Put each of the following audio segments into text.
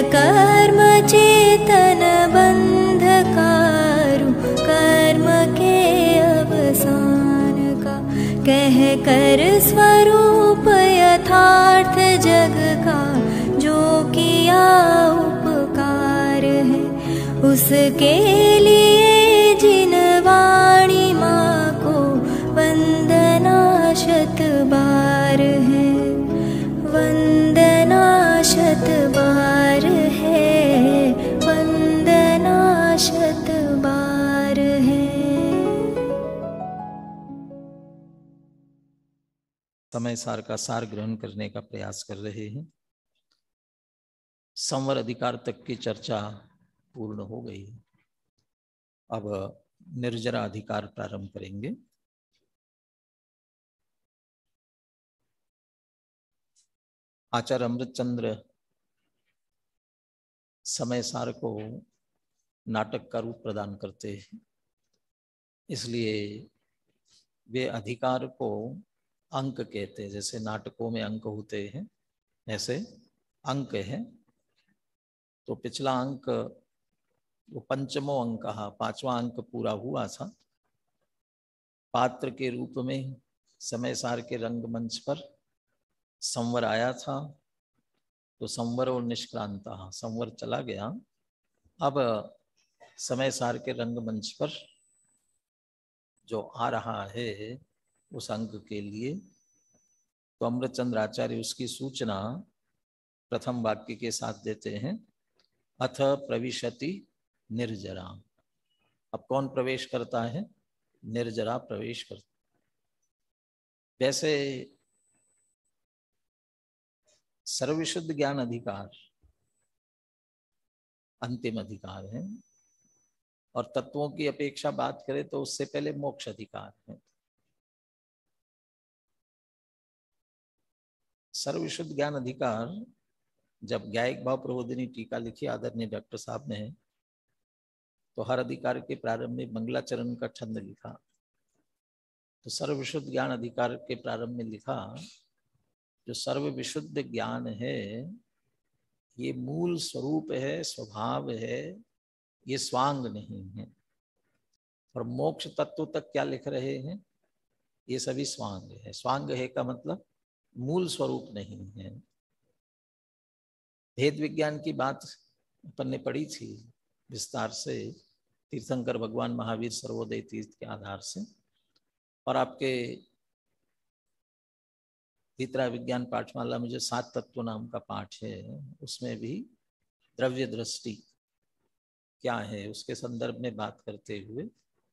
कर्म चेतन बंधकारु कर्म के अवसान का, कह कर स्वरूप यथार्थ जग का जो किया उपकार है, उसके लिए जिन वाणी माँ को वंदना शत बार है, वंदना शत बार है, वंदना शत बार है। समय सार का सार ग्रहण करने का प्रयास कर रहे हैं। संवर अधिकार तक की चर्चा पूर्ण हो गई। अब निर्जरा अधिकार प्रारंभ करेंगे। आचार्य अमृतचंद्र समय सार को नाटक का रूप प्रदान करते हैं, इसलिए वे अधिकार को अंक कहते हैं। जैसे नाटकों में अंक होते हैं, ऐसे अंक है। तो पिछला अंक वो पंचमो अंक कहा, 5वां अंक पूरा हुआ था। पात्र के रूप में समय सार के रंगमंच पर संवर आया था, तो संवर और निष्क्रांता, संवर चला गया। अब समय सार के रंगमंच पर जो आ रहा है उस अंक के लिए, तो अमृतचंद्र आचार्य उसकी सूचना प्रथम वाक्य के साथ देते हैं, अथ प्रविशति निर्जरा। अब कौन प्रवेश करता है? निर्जरा प्रवेश करता। वैसे सर्वविशुद्ध ज्ञान अधिकार अंतिम अधिकार है, और तत्वों की अपेक्षा बात करें तो उससे पहले मोक्ष अधिकार है। सर्वविशुद्ध ज्ञान अधिकार जब ज्ञायिक भाव प्रबोधिनी टीका लिखी आदरणीय डॉक्टर साहब ने, तो हर अधिकार के प्रारंभ में मंगलाचरण का छंद लिखा। तो सर्वविशुद्ध ज्ञान अधिकार के प्रारंभ में लिखा, जो सर्व विशुद्ध ज्ञान है ये मूल स्वरूप है, स्वभाव है, ये स्वांग नहीं है। और मोक्ष तत्व तक क्या लिख रहे हैं? ये सभी स्वांग है। स्वांग है का मतलब मूल स्वरूप नहीं है। भेद विज्ञान की बात अपन ने पढ़ी थी विस्तार से, तीर्थंकर भगवान महावीर सर्वोदय तीर्थ के आधार से। और आपके भीतरा विज्ञान पाठमाला में जो 7 तत्व नाम का पाठ है, उसमें भी द्रव्य दृष्टि क्या है उसके संदर्भ में बात करते हुए,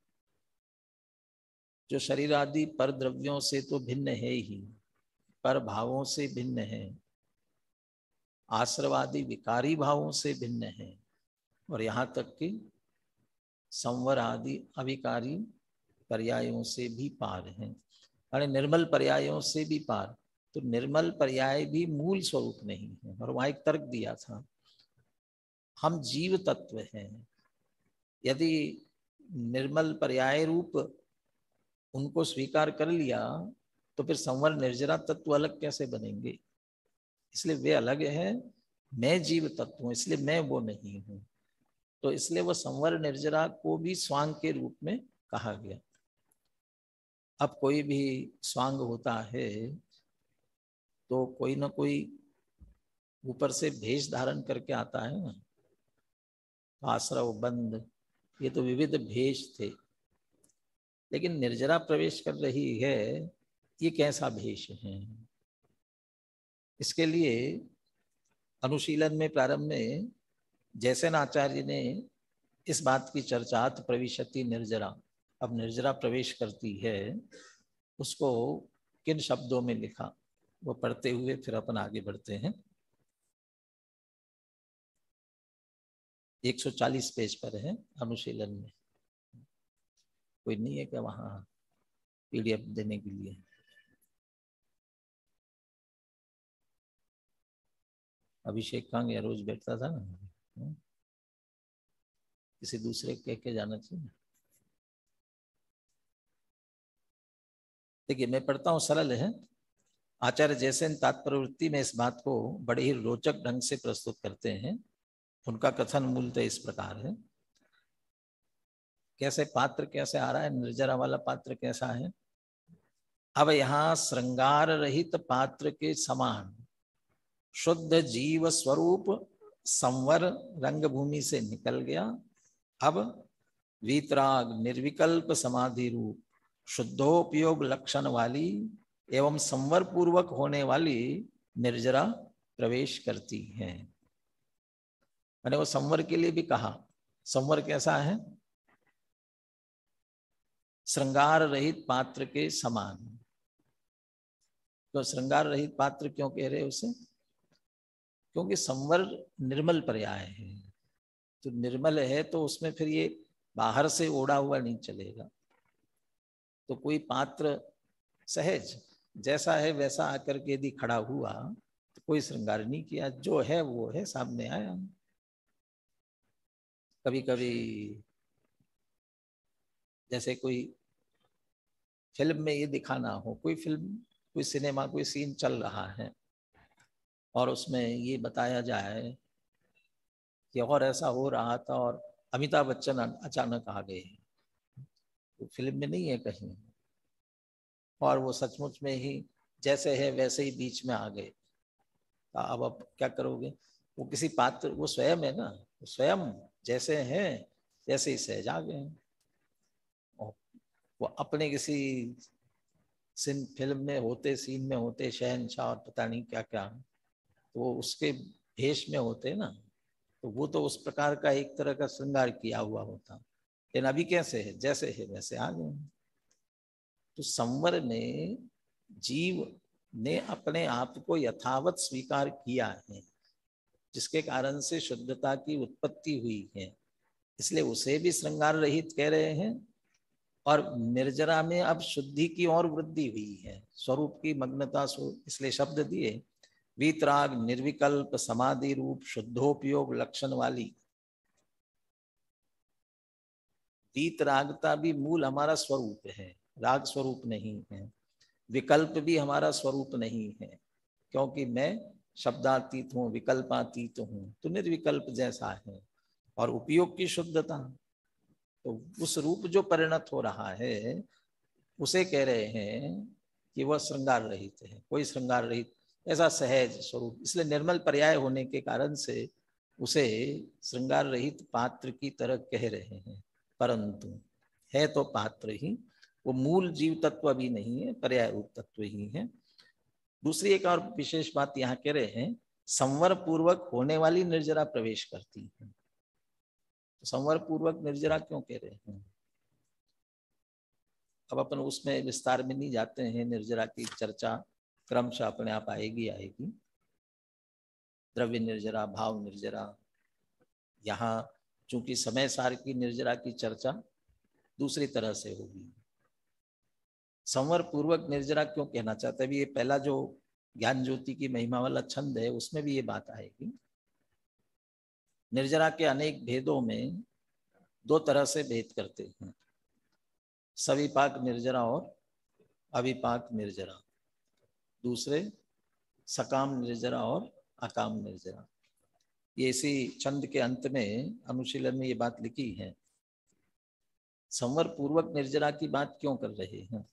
जो शरीर आदि पर द्रव्यों से तो भिन्न है ही, पर भावों से भिन्न है, आश्रवादी विकारी भावों से भिन्न है, और यहाँ तक कि संवर आदि अविकारी पर्यायों से भी पार है, यानी निर्मल पर्यायों से भी पार। तो निर्मल पर्याय भी मूल स्वरूप नहीं है। और वहां एक तर्क दिया था, हम जीव तत्व हैं, यदि निर्मल पर्याय रूप उनको स्वीकार कर लिया तो फिर संवर निर्जरा तत्व अलग कैसे बनेंगे? इसलिए वे अलग है, मैं जीव तत्व हूं, इसलिए मैं वो नहीं हूं। तो इसलिए वो संवर निर्जरा को भी स्वांग के रूप में कहा गया। अब कोई भी स्वांग होता है तो कोई ना कोई ऊपर से भेष धारण करके आता है ना, आश्रव बंद, ये तो विविध भेष थे। लेकिन निर्जरा प्रवेश कर रही है, ये कैसा भेष है? इसके लिए अनुशीलन में प्रारंभ में जैसेन आचार्य ने इस बात की चर्चा, अथ प्रविशति निर्जरा, अब निर्जरा प्रवेश करती है, उसको किन शब्दों में लिखा वो पढ़ते हुए फिर अपन आगे बढ़ते हैं। 140 पेज पर है अनुशीलन में। कोई नहीं है क्या वहां पीडीएफ देने के लिए? अभिषेक कहाँ गया? रोज बैठता था ना, किसी दूसरे कह के जाना चाहिए। देखिए मैं पढ़ता हूँ, सरल है। आचार्य जैसेन तात्पर्यवृत्ति में इस बात को बड़े ही रोचक ढंग से प्रस्तुत करते हैं उनका कथन मूलतः इस प्रकार है। कैसे पात्र कैसे आ रहा है, निर्जरा वाला पात्र कैसा है। अब यहाँ श्रृंगार रहित पात्र के समान शुद्ध जीव स्वरूप संवर रंगभूमि से निकल गया। अब वीतराग निर्विकल्प समाधि रूप शुद्धोपयोग लक्षण वाली एवं संवर पूर्वक होने वाली निर्जरा प्रवेश करती है। मैंने वो संवर के लिए भी कहा, संवर कैसा है, श्रृंगार रहित पात्र के समान। तो श्रृंगार रहित पात्र क्यों कह रहे उसे, क्योंकि संवर निर्मल पर्याय है। तो निर्मल है तो उसमें फिर ये बाहर से ओढ़ा हुआ नहीं चलेगा। तो कोई पात्र सहज जैसा है वैसा आकर के यदि खड़ा हुआ तो कोई श्रृंगार नहीं किया, जो है वो है, सामने आया। कभी कभी जैसे कोई फिल्म में ये दिखाना हो, कोई फिल्म कोई सिनेमा कोई सीन चल रहा है और उसमें ये बताया जाए कि और ऐसा हो रहा था और अमिताभ बच्चन अचानक आ गए, तो फिल्म में नहीं है कहीं, और वो सचमुच में ही जैसे है वैसे ही बीच में आ गए। अब क्या करोगे, वो किसी पात्र, वो स्वयं है ना, वो स्वयं जैसे हैं जैसे ही सहज आ गए। वो अपने किसी फिल्म में होते, सीन में होते, शहनशाह और पता नहीं क्या क्या, तो वो उसके भेष में होते ना, तो वो तो उस प्रकार का एक तरह का श्रृंगार किया हुआ होता। लेकिन अभी कैसे है, जैसे है वैसे आ गए। तो संवर ने, जीव ने अपने आप को यथावत स्वीकार किया है, जिसके कारण से शुद्धता की उत्पत्ति हुई है, इसलिए उसे भी श्रृंगार रहित कह रहे हैं। और निर्जरा में अब शुद्धि की और वृद्धि हुई है, स्वरूप की मग्नता इसलिए शब्द दिए वीतराग निर्विकल्प समाधि रूप शुद्धोपयोग लक्षण वाली। वीतरागता भी मूल हमारा स्वरूप है, राग स्वरूप नहीं है। विकल्प भी हमारा स्वरूप नहीं है, क्योंकि मैं शब्दातीत हूँ, विकल्पातीत हूँ, तो निर्विकल्प जैसा है। और उपयोग की शुद्धता, तो उस रूप जो परिणत हो रहा है उसे कह रहे हैं कि वह श्रृंगार रहित है, कोई श्रृंगार रहित ऐसा सहज स्वरूप। इसलिए निर्मल पर्याय होने के कारण से उसे श्रृंगार रहित पात्र की तरह कह रहे हैं, परंतु है तो पात्र ही, वो मूल जीव तत्व भी नहीं है, पर्याय रूप तत्व ही है। दूसरी एक और विशेष बात यहाँ कह रहे हैं, संवर पूर्वक होने वाली निर्जरा प्रवेश करती है। संवर पूर्वक निर्जरा क्यों कह रहे हैं, अब अपन उसमें विस्तार में नहीं जाते हैं, निर्जरा की चर्चा क्रमशः अपने आप आएगी आएगी। द्रव्य निर्जरा, भाव निर्जरा, यहाँ चूंकि समय सार की निर्जरा की चर्चा दूसरी तरह से होगी। संवर पूर्वक निर्जरा क्यों कहना चाहते हैं, ये पहला जो ज्ञान ज्योति की महिमा वाला छंद है उसमें भी ये बात आएगी। निर्जरा के अनेक भेदों में दो तरह से भेद करते हैं, सविपाक निर्जरा और अविपाक निर्जरा, दूसरे सकाम निर्जरा और अकाम निर्जरा। ये इसी छंद के अंत में अनुशीलन में ये बात लिखी है। संवर पूर्वक निर्जरा की बात क्यों कर रहे हैं,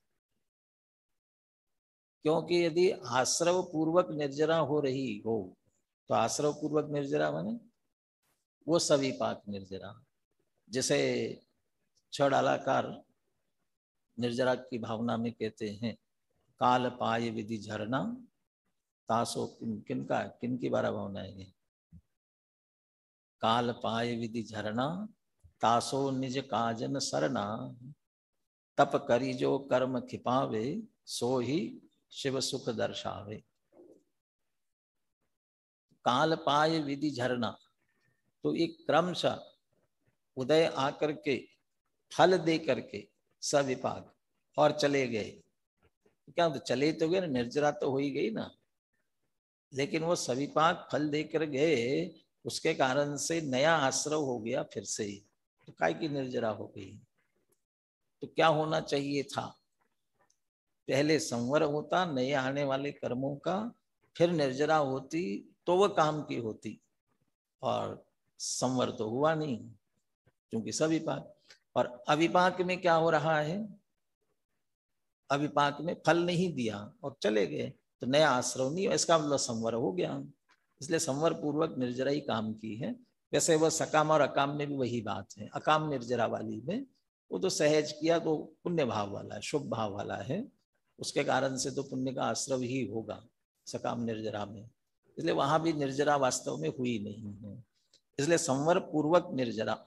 क्योंकि यदि आश्रव पूर्वक निर्जरा हो रही हो तो आश्रव पूर्वक निर्जरा माने वो सविपाक निर्जरा, जैसे छड़ालाकार निर्जरा की भावना में कहते हैं काल पाय विधि झरना तासो किन की बारह भावना है, काल पाय विधि झरना तासो निज काजन सरना, तप करी जो कर्म खिपावे सो ही शिव सुख दर्शावे। काल पाय विधि झरना, तो एक क्रमशः उदय आकर के फल दे करके सविपाक और चले गए, क्या तो चले तो गए ना, निर्जरा तो हो ही गई ना, लेकिन वो सविपाक फल देकर गए, उसके कारण से नया आश्रव हो गया फिर से, तो काय की निर्जरा हो गई। तो क्या होना चाहिए था, पहले संवर होता नए आने वाले कर्मों का, फिर निर्जरा होती तो वह काम की होती, और संवर तो हुआ नहीं, क्योंकि सविपाक। और अविपाक में क्या हो रहा है, अविपाक में फल नहीं दिया और चले गए, तो नया आश्रव नहीं, इसका मतलब संवर हो गया। इसलिए संवर पूर्वक निर्जरा ही काम की है। वैसे वह सकाम और अकाम में भी वही बात है। अकाम निर्जरा वाली में वो तो सहज किया, तो पुण्य भाव वाला है, शुभ भाव वाला है, उसके कारण से तो पुण्य का आश्रव ही होगा सकाम निर्जरा में। इसलिए वहां भी निर्जरा वास्तव में हुई नहीं है। इसलिए संवर पूर्वक निर्जरा,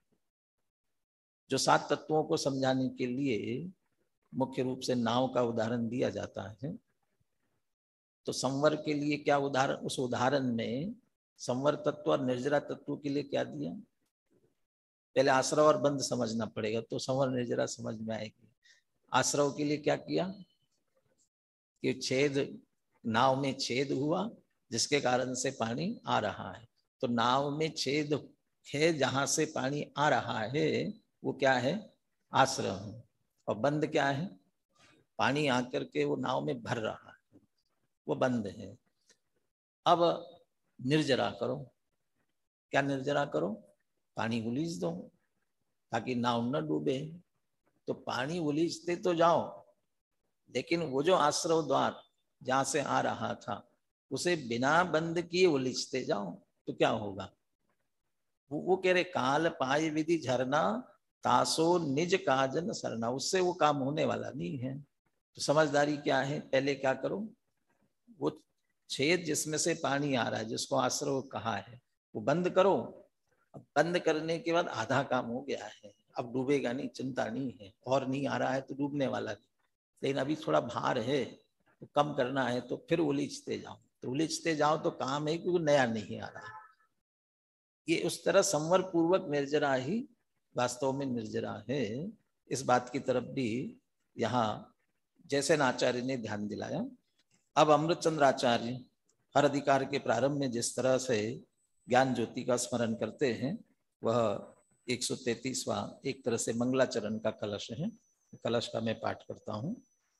जो 7 तत्वों को समझाने के लिए मुख्य रूप से नाव का उदाहरण दिया जाता है। तो संवर के लिए क्या उदाहरण, उस उदाहरण में संवर तत्व और निर्जरा तत्व के लिए क्या दिया, पहले आश्रव और बंध समझना पड़ेगा, तो संवर निर्जरा समझ में आएगी। आश्रव के लिए क्या किया कि छेद, नाव में छेद हुआ जिसके कारण से पानी आ रहा है, तो नाव में छेद है जहां से पानी आ रहा है वो क्या है, आश्रव। और बंध क्या है, पानी आकर के वो नाव में भर रहा है, वो बंद है। अब निर्जरा करो, क्या निर्जरा करो, पानी उलीच दो ताकि नाव न डूबे। तो पानी उलीचते तो जाओ, लेकिन वो जो आश्रव द्वार जहां से आ रहा था उसे बिना बंद किए उलीचते जाओ तो क्या होगा। वो कह रहे काल पाय विधि झरना तासो निज काजन सरना, उससे वो काम होने वाला नहीं है। तो समझदारी क्या है, पहले क्या करो, वो छेद जिसमें से पानी आ रहा है जिसको आश्रव कहा है वो बंद करो। अब बंद करने के बाद आधा काम हो गया है, अब डूबेगा नहीं, चिंता नहीं है, और नहीं आ रहा है तो डूबने वाला नहीं, लेकिन अभी थोड़ा भार है तो कम करना है, तो फिर उलीचते जाओ। तो उलीचते जाओ तो काम है, क्योंकि नया नहीं आ रहा। ये उस तरह संवर पूर्वक निर्जरा ही वास्तव में निर्जरा है। इस बात की तरफ भी यहाँ जैसे आचार्य ने ध्यान दिलाया। अब अमृतचंद्र आचार्य हर अधिकार के प्रारंभ में जिस तरह से ज्ञान ज्योति का स्मरण करते हैं, वह 133वां एक तरह से मंगलाचरण का कलश है। कलश का मैं पाठ करता हूं।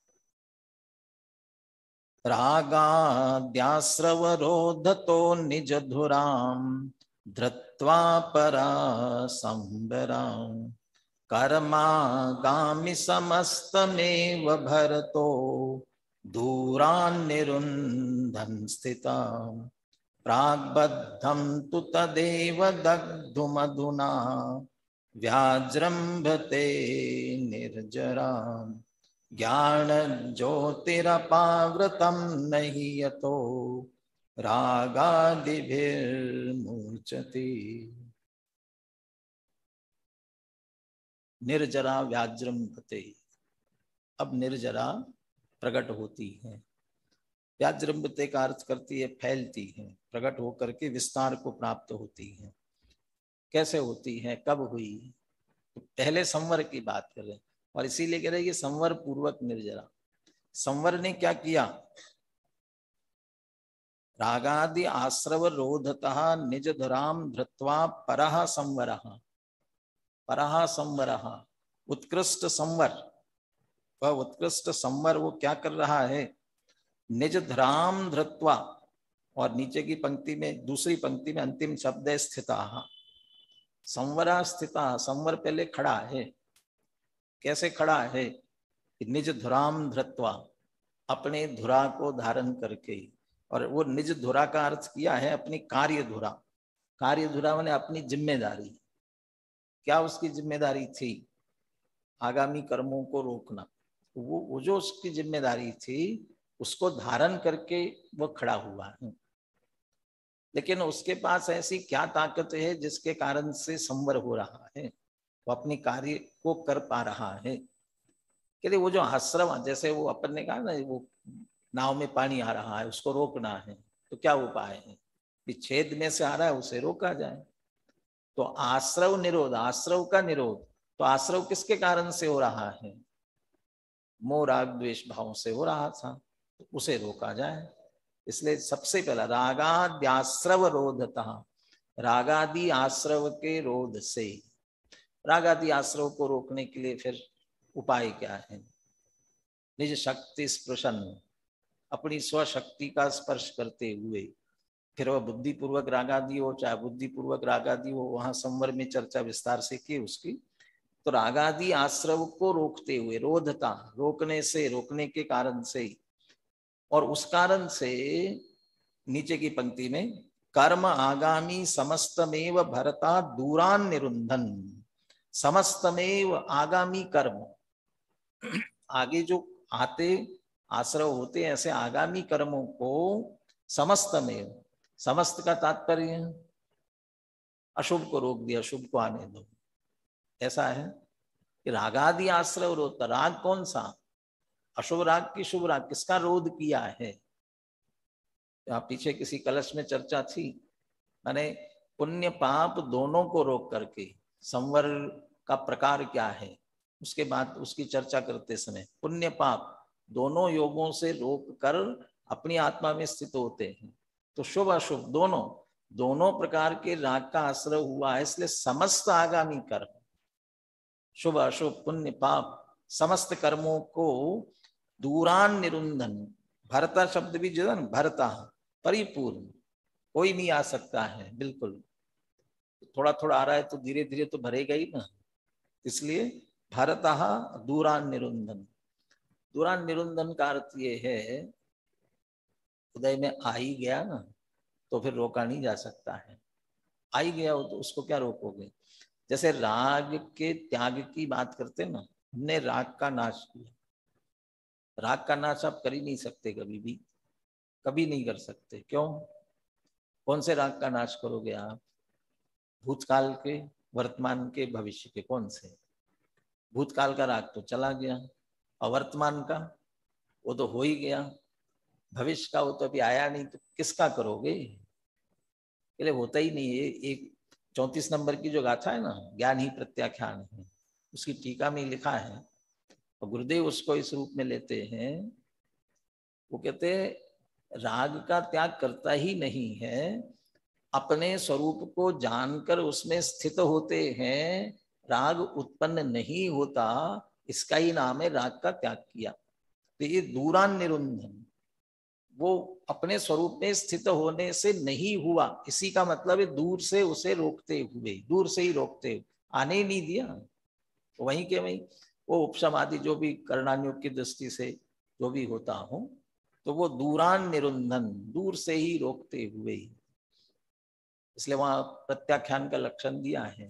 रागाद्यास्रवरोधतो निज धुराम धृत्वा परा संबराम कर्मागामि समस्तमेव भरतो दूरान्निरुन्धन् स्थिता प्राग्बद्धं तु तदेव दग्धुमधुना व्याजृम्भते निर्जरा ज्ञान ज्योतिरपावृतं नहि यतो रागादिभिर्मुच्यते। निर्जरा व्याजृम्भते, अब निर्जरा प्रकट होती है। व्याजृम्भते का अर्थ करती है फैलती है, प्रकट होकर के विस्तार को प्राप्त होती है। कैसे होती है, कब हुई, तो पहले संवर की बात कर रहे हैं, और इसीलिए कह रहे हैं कि संवर पूर्वक निर्जरा। संवर ने क्या किया, रागादि आश्रव रोधतः निज धराम धृत्वा परः संवरः। परः संवरः, उत्कृष्ट संवर, वह उत्कृष्ट संवर वो क्या कर रहा है, निज धराम धृत्वा, और नीचे की पंक्ति में, दूसरी पंक्ति में अंतिम शब्द है स्थिता। संवरा स्थिता, संवर पहले खड़ा है। कैसे खड़ा है, निज धुराम धृत्वा, अपने धुरा को धारण करके। और वो निज धुरा का अर्थ किया है अपनी कार्य धुरा। कार्य धुरा माने अपनी जिम्मेदारी। क्या उसकी जिम्मेदारी थी, आगामी कर्मों को रोकना। वो जो उसकी जिम्मेदारी थी उसको धारण करके वो खड़ा हुआ है। लेकिन उसके पास ऐसी क्या ताकत है जिसके कारण से संवर हो रहा है, वो अपने कार्य को कर पा रहा है। कहते वो जो आश्रम, जैसे वो अपन ने कहा ना, वो नाव में पानी आ रहा है उसको रोकना है, तो क्या उपाय है कि छेद में से आ रहा है उसे रोका जाए। तो आश्रव निरोध, आश्रव का निरोध, तो आश्रव किसके कारण से हो रहा है, मोह राग द्वेष भाव से हो रहा था, तो उसे रोका जाए। इसलिए सबसे पहला रागाद्याश्रव रोधतः, रागादि आश्रव के रोध से। रागादि आश्रव को रोकने के लिए फिर उपाय क्या है, निज शक्ति स्पृशन, अपनी स्वशक्ति का स्पर्श करते हुए फिर वह बुद्धिपूर्वक राग आदि हो चाहे बुद्धिपूर्वक राग आदि हो, वहां संवर में चर्चा विस्तार से की उसकी। तो रागादि आश्रव को रोकते हुए, रोधता रोकने से, रोकने के कारण से, और उस कारण से नीचे की पंक्ति में कर्म आगामी समस्तमेव भरता दूरान निरुंधन। समस्तमेव आगामी कर्म, आगे जो आते आश्रव होते हैं, ऐसे आगामी कर्मों को समस्तमेव, समस्त का तात्पर्य अशुभ को रोक दिया, शुभ को आने दो। ऐसा है कि रागादि आश्रव रोधता। राग कौन सा? अशुभ राग की शुभ राग, किसका रोध किया है? यहाँ पीछे किसी कलश में चर्चा थी, माने पुण्य पाप दोनों को रोक करके संवर का प्रकार क्या है, उसके बाद उसकी चर्चा करते समय पुण्य पाप दोनों योगों से रोक कर अपनी आत्मा में स्थित होते हैं। तो शुभ अशुभ दोनों प्रकार के राग का आश्रय हुआ है, इसलिए समस्त आगामी कर्म, शुभ अशुभ पुण्य पाप, समस्त कर्मों को दूरान निरुंधन। भरता शब्द भी जो है ना, भरता परिपूर्ण, कोई नहीं आ सकता है, बिल्कुल थोड़ा थोड़ा आ रहा है तो धीरे धीरे तो भरेगा ही ना, इसलिए भरता दूरान निरुंधन। दूरान निरुंधन का अर्थ ये है, उदय में आ ही गया ना तो फिर रोका नहीं जा सकता है। आ ही गया हो तो उसको क्या रोकोगे? जैसे राग के त्याग की बात करते ना, हमने राग का नाश किया। राग का नाश आप कर ही नहीं सकते, कभी भी कभी नहीं कर सकते। क्यों? कौन से राग का नाश करोगे आप? भूतकाल के, वर्तमान के, भविष्य के? कौन से? भूतकाल का राग तो चला गया, और वर्तमान का वो तो हो ही गया, भविष्य का वो तो अभी आया नहीं, तो किसका करोगे? पहले होता ही नहीं है। एक 34 नंबर की जो गाथा है ना, ज्ञान ही प्रत्याख्यान है, उसकी टीका में लिखा है, और गुरुदेव उसको इस रूप में लेते हैं। वो कहते हैं राग का त्याग करता ही नहीं है, अपने स्वरूप को जानकर उसमें स्थित होते हैं, राग उत्पन्न नहीं होता, इसका ही नाम है राग का त्याग किया। तो ये दूरान निरुंधन, वो अपने स्वरूप में स्थित होने से नहीं हुआ, इसी का मतलब है दूर से उसे रोकते हुए, दूर से ही रोकते हुए, आने ही नहीं दिया। तो वहीं के वहीं वो उपशम आदि जो भी करणानुयोग की दृष्टि से जो भी होता हो, तो वो दूरान निरुंधन, दूर से ही रोकते हुए, इसलिए वहां प्रत्याख्यान का लक्षण दिया है।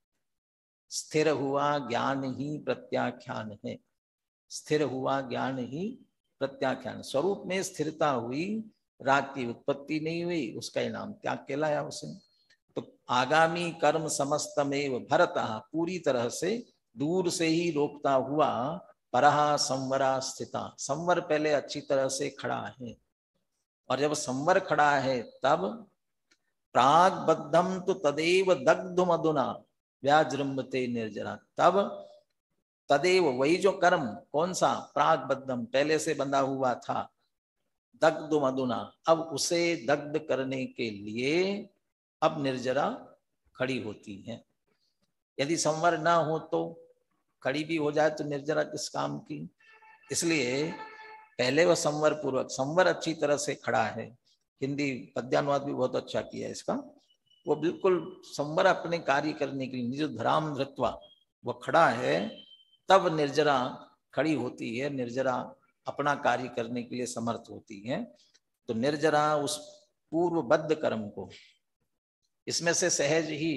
स्थिर हुआ ज्ञान ही प्रत्याख्यान है, स्थिर हुआ ज्ञान ही प्रत्याख्यान। स्वरूप में स्थिरता हुई, राग की उत्पत्ति नहीं हुई, उसका ही नाम त्याग कहलाया उसे। तो आगामी कर्म समस्तमेव भरता, पूरी तरह से दूर से ही रोकता हुआ, परहा संवरा स्थिता, संवर पहले अच्छी तरह से खड़ा है, और जब संवर खड़ा है तब प्राग बद्धम तो तदेव दग्ध मधुना व्याजृंभते निर्जरा। तब तदेव, वही जो कर्म, कौन सा? प्राग बद्धम, पहले से बंधा हुआ था, दग्ध मधुना, अब उसे दग्ध करने के लिए अब निर्जरा खड़ी होती है। यदि संवर ना हो तो खड़ी भी हो जाए तो निर्जरा किस काम की? इसलिए पहले वह संवर पूर्वक, संवर अच्छी तरह से खड़ा है। हिंदी पद्यानुवाद भी बहुत अच्छा किया है इसका। वो बिल्कुल संवर अपने कार्य करने के लिए निज धराम धृत्वा वो खड़ा है, तब निर्जरा खड़ी होती है, निर्जरा अपना कार्य करने के लिए समर्थ होती है। तो निर्जरा उस पूर्वबद्ध कर्म को, इसमें से सहज ही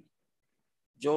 जो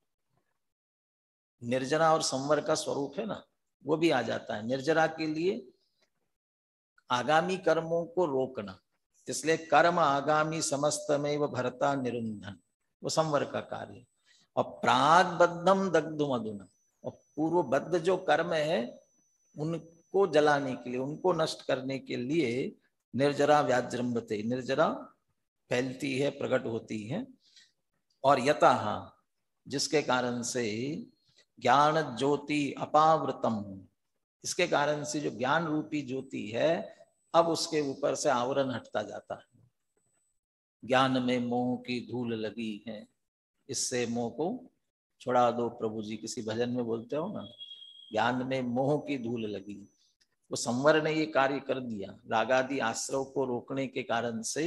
निर्जरा और संवर का स्वरूप है ना, वो भी आ जाता है। निर्जरा के लिए आगामी कर्मों को रोकना, इसलिए कर्म आगामी समस्तमेव भरता निरुंधन, वो संवर का कार्य। और प्रागबद्धम दग्धु मधुना, और पूर्वबद्ध जो कर्म है उनको जलाने के लिए, उनको नष्ट करने के लिए निर्जरा व्याजृंभते, निर्जरा फैलती है, प्रकट होती है। और यतः, जिसके कारण से ज्ञान ज्योति अपावृतम, इसके कारण से जो ज्ञान रूपी ज्योति है, अब उसके ऊपर से आवरण हटता जाता है। ज्ञान में मोह की धूल लगी है, इससे मोह को छुड़ा दो प्रभु जी, किसी भजन में बोलते हो ना, ज्ञान में मोह की धूल लगी। वो संवर ने ये कार्य कर दिया, रागादि आश्रव को रोकने के कारण से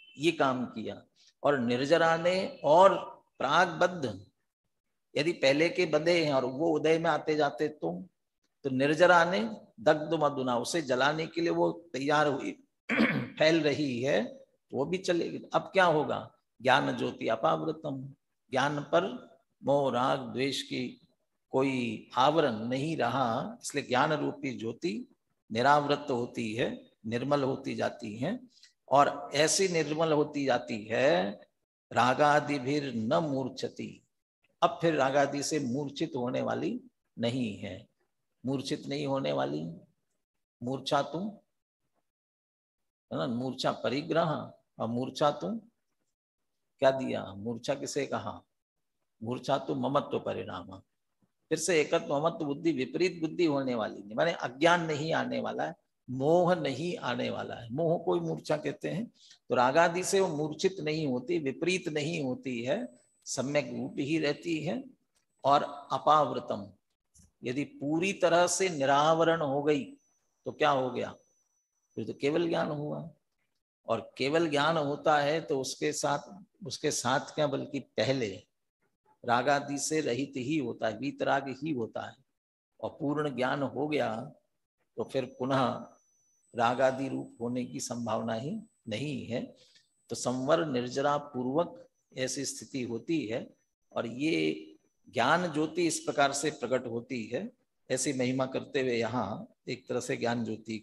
ये काम किया। और निर्जरा ने और प्रागबद्ध, यदि पहले के बंधे हैं और वो उदय में आते जाते तो निर्जरा ने दग्ध मधुना, उसे जलाने के लिए वो तैयार हुई फैल रही है, वो भी चलेगी। अब क्या होगा? ज्ञान ज्योति अपावृतम, ज्ञान पर मोह राग द्वेष की कोई आवरण नहीं रहा, इसलिए ज्ञान रूपी ज्योति निरावृत होती है, निर्मल होती जाती है। और ऐसी निर्मल होती जाती है रागादि भी न मूर्छति, अब फिर रागादि से मूर्छित होने वाली नहीं है। मूर्छित नहीं होने वाली, मूर्छा तुम है ना, मूर्छा परिग्रह, और मूर्छा तुम क्या दिया? मूर्छा किसे कहा? मूर्छा तो ममत्व परिणाम, फिर से एकत्व ममत्व बुद्धि, विपरीत बुद्धि होने वाली नहीं, माने अज्ञान नहीं आने वाला है, मोह नहीं आने वाला है। मोह को ही मूर्छा कहते हैं। तो रागादि से वो मूर्छित नहीं होती, विपरीत नहीं होती है, सम्यक रूप ही रहती है। और अपावृतम, यदि पूरी तरह से निरावरण हो गई तो क्या हो गया? फिर तो केवल ज्ञान हुआ। और केवल ज्ञान होता है तो उसके साथ क्या, बल्कि पहले रागादि से रहित ही होता है, वीतराग ही होता है। और पूर्ण ज्ञान हो गया तो फिर पुनः रागादि रूप होने की संभावना ही नहीं है। तो संवर निर्जरा पूर्वक ऐसी स्थिति होती है। और ये ज्ञान ज्योति इस प्रकार से प्रकट होती है, ऐसी महिमा करते हुए यहाँ एक तरह से ज्ञान ज्योति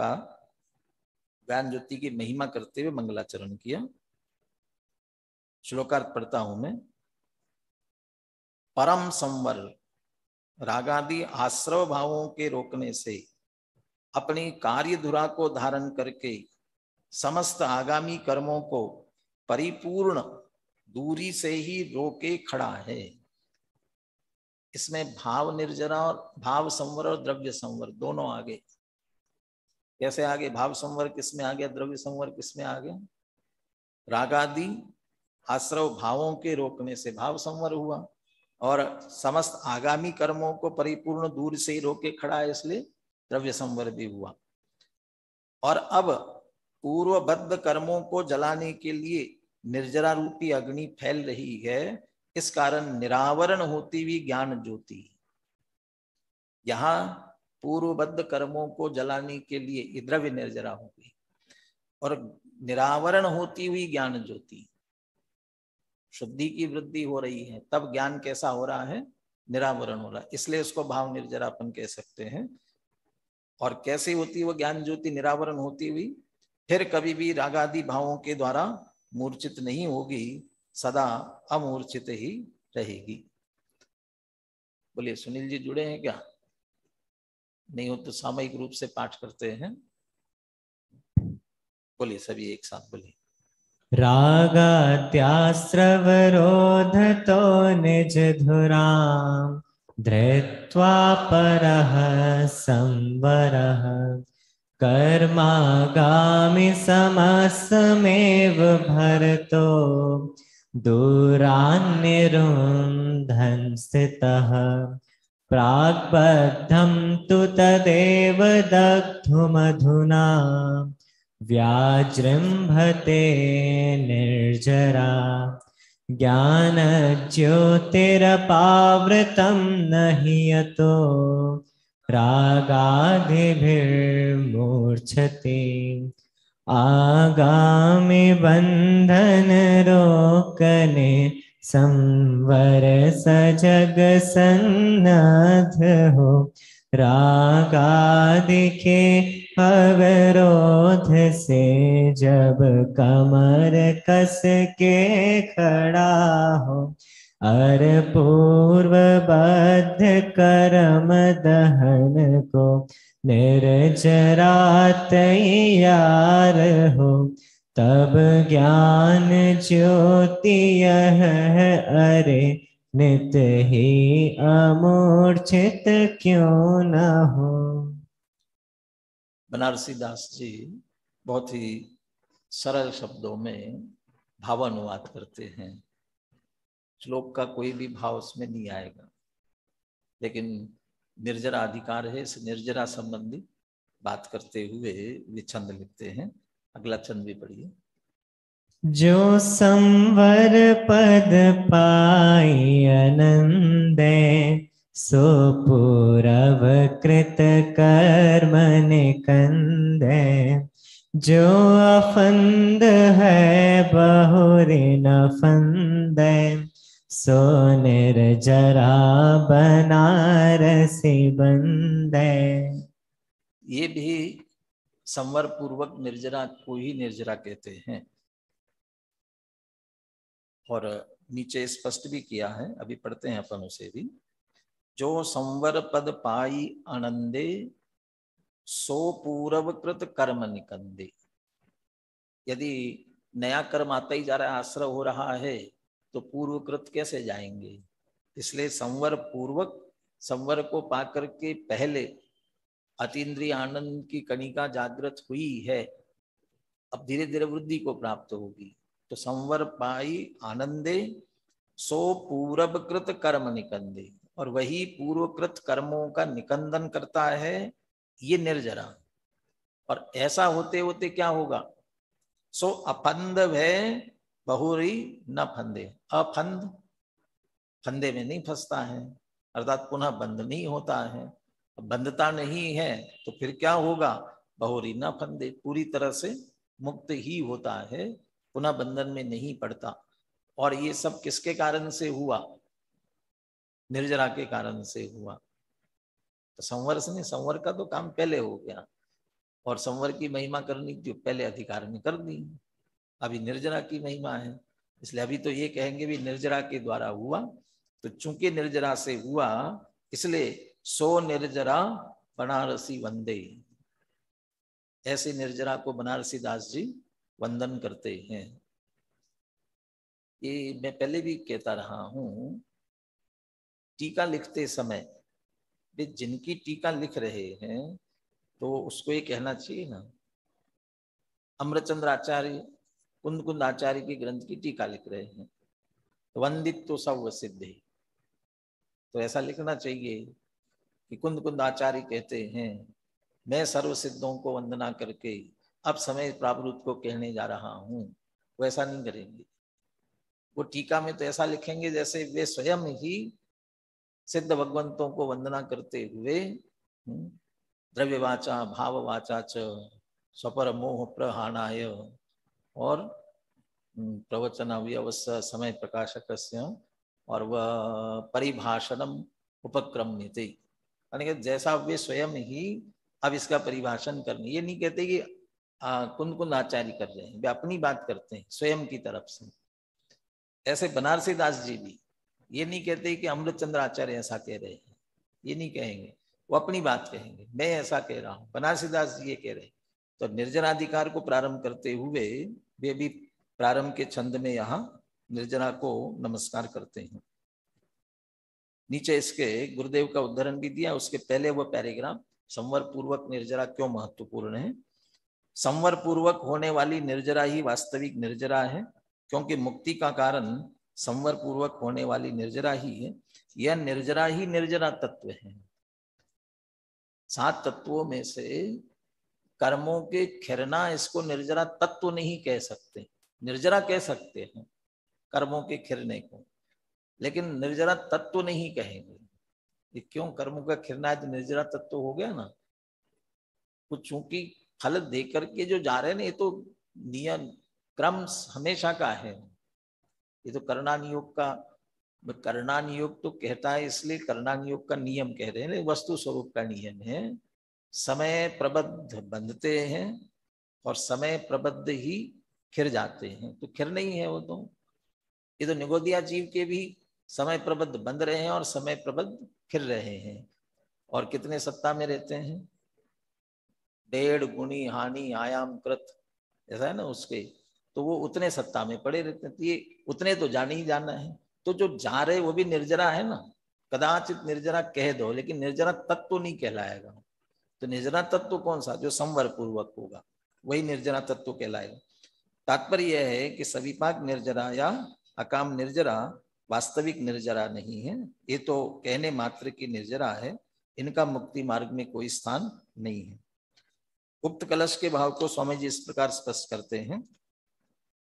की महिमा करते हुए मंगलाचरण किया। श्लोकार्थ पढ़ता हूं मैं। परम संवर, रागादि आश्रव भावों के रोकने से अपनी कार्य धुरा को धारण करके समस्त आगामी कर्मों को परिपूर्ण दूरी से ही रोके खड़ा है। इसमें भाव निर्जरा और भाव संवर और द्रव्य संवर दोनों आगे। कैसे आगे? भाव संवर किस में आ गया, द्रव्य संवर किस में आ गया? रागादि आश्रव भावों के रोकने से भाव संवर हुआ, और समस्त आगामी कर्मों को परिपूर्ण दूर से ही रोके खड़ा है, इसलिए द्रव्य संवर भी हुआ। और अब पूर्वबद्ध कर्मों को जलाने के लिए निर्जरा रूपी अग्नि फैल रही है, इस कारण निरावरण होती हुई ज्ञान ज्योति, यहां पूर्वबद्ध कर्मों को जलाने के लिए द्रव्य निर्जरा होगी, और निरावरण होती हुई ज्ञान ज्योति, शुद्धि की वृद्धि हो रही है, तब ज्ञान कैसा हो रहा है? निरावरण हो रहा है, इसलिए उसको भाव निर्जरा अपन कह सकते हैं। और कैसे होती है वो ज्ञान ज्योति निरावरण होती हुई? फिर कभी भी रागादि भावों के द्वारा मूर्छित नहीं होगी, सदा अमूर्छित ही रहेगी। बोलिए, सुनील जी जुड़े हैं क्या? नहीं हो तो सामयिक रूप से पाठ करते हैं। बोलिए सभी एक साथ बोलिए। रागाद्यास्रवरोधतो निज धुरां धृत्वा परः संवरः कर्मागामि समसमेव भरतो दूरान्निरुन्धन् स्थितः प्राग्बद्धं तु तदेव दग्धुमधुना व्याजृम्भते निर्जरा ज्ञानज्योतिरपावृतं न हि यतो रागादिभिर्मूर्च्छते आगामि बंधन रोकने संवर सजग सन्नद्ध हो रागादि के अवरोध से जब कमर कस के खड़ा हो अर पूर्वबद्ध कर्म दहन को निर्जरा तैयार हो तब ज्ञान ज्योति यह है अरे नित ही अमूर्छित क्यों न हो। बनारसी दास जी बहुत ही सरल शब्दों में भावानुवाद करते हैं। श्लोक का कोई भी भाव उसमें नहीं आएगा, लेकिन निर्जरा अधिकार है, इस निर्जरा संबंधी बात करते हुए वे छंद लिखते हैं। अगला छंद भी पढ़िए। जो संवर पद पाई आनंदे, सो पूरव कृत कर्म निकंदे। जो अफंद है बहुरी न फंदे, सो निर्जरा बनारसी बंदे। ये भी संवर पूर्वक निर्जरा को ही निर्जरा कहते हैं। और नीचे स्पष्ट भी किया है, अभी पढ़ते हैं अपन उसे भी। जो संवर पद पाई आनंदे, सो पूर्वकृत कर्म निकंदे। यदि नया कर्म आता ही जा रहा है, आश्रय हो रहा है, तो पूर्वकृत कैसे जाएंगे? इसलिए संवर पूर्वक, संवर को पाकर के पहले अतीन्द्रिय आनंद की कणिका जागृत हुई है, अब धीरे धीरे वृद्धि को प्राप्त होगी। तो संवर पाई आनंदे, सो पूर्वकृत कर्म निकंदे। और वही पूर्वकृत कर्मों का निकंदन करता है ये निर्जरा। और ऐसा होते होते क्या होगा? सो अफंद भय बहुरी न फंदे। अफंद, फंदे में नहीं फंसता है, अर्थात पुनः बंद नहीं होता है। बंधता नहीं है तो फिर क्या होगा? बहुरी न फंदे, पूरी तरह से मुक्त ही होता है, पुनः बंधन में नहीं पड़ता। और ये सब किसके कारण से हुआ? निर्जरा के कारण से हुआ। तो संवर से नहीं, संवर का तो काम पहले हो गया, और संवर की महिमा करनी जो पहले अधिकार ने कर दी, अभी निर्जरा की महिमा है। इसलिए अभी तो ये कहेंगे भी निर्जरा के द्वारा हुआ। तो चूंकि निर्जरा से हुआ, इसलिए सो निर्जरा बनारसी वंदे। ऐसे निर्जरा को बनारसी दास जी वंदन करते हैं। ये मैं पहले भी कहता रहा हूं, टीका लिखते समय वे जिनकी टीका लिख रहे हैं तो उसको ये कहना चाहिए ना, अमृतचंद्र आचार्य कुंद कुंद आचार्य की ग्रंथ की टीका लिख रहे हैं, तो वंदित तो सर्व सिद्धि, तो ऐसा लिखना चाहिए कि कुंद कुंद आचार्य कहते हैं मैं सर्व सिद्धों को वंदना करके अब समय प्रावृत को कहने जा रहा हूं। वो ऐसा नहीं करेंगे। वो टीका में तो ऐसा लिखेंगे जैसे वे स्वयं ही सिद्ध भगवंतों को वंदना करते हुए द्रव्यवाचा भाववाचा च स्वपर मोह प्रहाणाय और प्रवचन अवयवस्य समय प्रकाशकस्य और वह परिभाषणम उपक्रम्यते, यानी जैसा वे स्वयं ही अब इसका परिभाषण करने, ये नहीं कहते कि कुंद कुंद आचार्य कर रहे हैं, वे अपनी बात करते हैं स्वयं की तरफ से। ऐसे बनारसी दास जी भी ये नहीं कहते कि अमृतचंद्र आचार्य ऐसा कह रहे हैं, ये नहीं कहेंगे, वो अपनी बात कहेंगे, मैं ऐसा कह रहा हूँ, बनारसी दास जी ये कह रहे हैं। तो निर्जनाधिकार को प्रारंभ करते हुए वे भी प्रारंभ के छंद में यहाँ निर्जना को नमस्कार करते हैं। नीचे इसके गुरुदेव का उदाहरण भी दिया, उसके पहले वह पैराग्राफ संवर पूर्वक निर्जरा क्यों महत्वपूर्ण है। संवर पूर्वक होने वाली निर्जरा ही वास्तविक निर्जरा है, क्योंकि मुक्ति का कारण संवर पूर्वक होने वाली निर्जरा ही है। यह निर्जरा ही निर्जरा तत्व है। 7 तत्वों में से कर्मों के खिरना इसको निर्जरा तत्व नहीं कह सकते, निर्जरा कह सकते हैं कर्मों के खिरने को, लेकिन निर्जरा तत्व नहीं कहेंगे। ये क्यों? कर्मों का खिरना तो निर्जरा तत्व हो गया ना। कुछ चूंकि फल दे करके जो जा रहे हैं, ये तो नियम क्रम हमेशा का है। ये तो करणानियोग का, करणानियोग तो कहता है इसलिए करणानियोग का नियम कह रहे हैं, वस्तु स्वरूप का नियम है। समय प्रबद्ध बंधते हैं और समय प्रबद्ध ही खिर जाते हैं, तो खिर नहीं है वो तो। ये तो निगोदिया जीव के भी समय प्रबद्ध बंध रहे हैं और समय प्रबद्ध खिर रहे हैं। और कितने सत्ता में रहते हैं? 1.5 गुणी हानि आयाम कृत, ऐसा है ना उसके, तो वो उतने सत्ता में पड़े रहते हैं। तो ये उतने तो जाने ही जाना है। तो जो जा रहे वो भी निर्जरा है ना, कदाचित निर्जरा कह दो, लेकिन निर्जरा तत्व नहीं कहलाएगा। तो निर्जरा तत्व कौन सा? जो संवर पूर्वक होगा वही निर्जरा तत्व कहलाएगा। तात्पर्य यह है कि सविपाक निर्जरा या अकाम निर्जरा वास्तविक निर्जरा नहीं है, ये तो कहने मात्र की निर्जरा है। इनका मुक्ति मार्ग में कोई स्थान नहीं है। उक्त कलश के भाव को स्वामी जी इस प्रकार स्पष्ट करते हैं।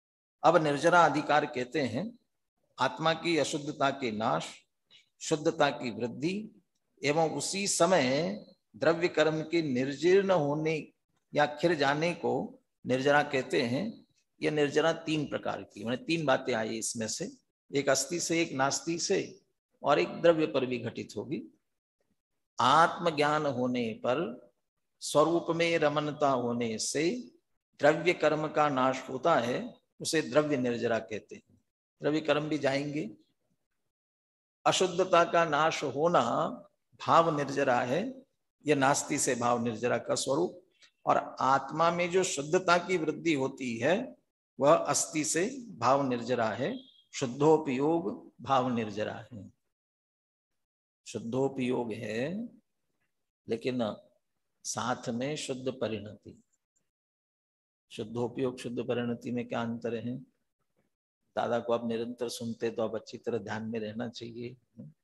अब निर्जरा अधिकार कहते हैं आत्मा की अशुद्धता के नाश, शुद्धता की वृद्धि एवं उसी समय द्रव्य कर्म के निर्जीर्ण होने या खिर जाने को निर्जरा कहते हैं। यह निर्जरा तीन प्रकार की, मैंने तीन बातें आई इसमें से, एक अस्थि से, एक नास्ति से और एक द्रव्य पर भी घटित होगी। आत्मज्ञान होने पर स्वरूप में रमणता होने से द्रव्य कर्म का नाश होता है, उसे द्रव्य निर्जरा कहते हैं। द्रव्य कर्म भी जाएंगे। अशुद्धता का नाश होना भाव निर्जरा है, यह नास्ति से भाव निर्जरा का स्वरूप। और आत्मा में जो शुद्धता की वृद्धि होती है वह अस्थि से भाव निर्जरा है। शुद्धोपयोग भाव निर्जरा है। शुद्धोपयोग है लेकिन साथ में शुद्ध परिणति। शुद्धोपयोग शुद्ध परिणति में क्या अंतर है? दादा को आप निरंतर सुनते तो आप अच्छी तरह ध्यान में रहना चाहिए।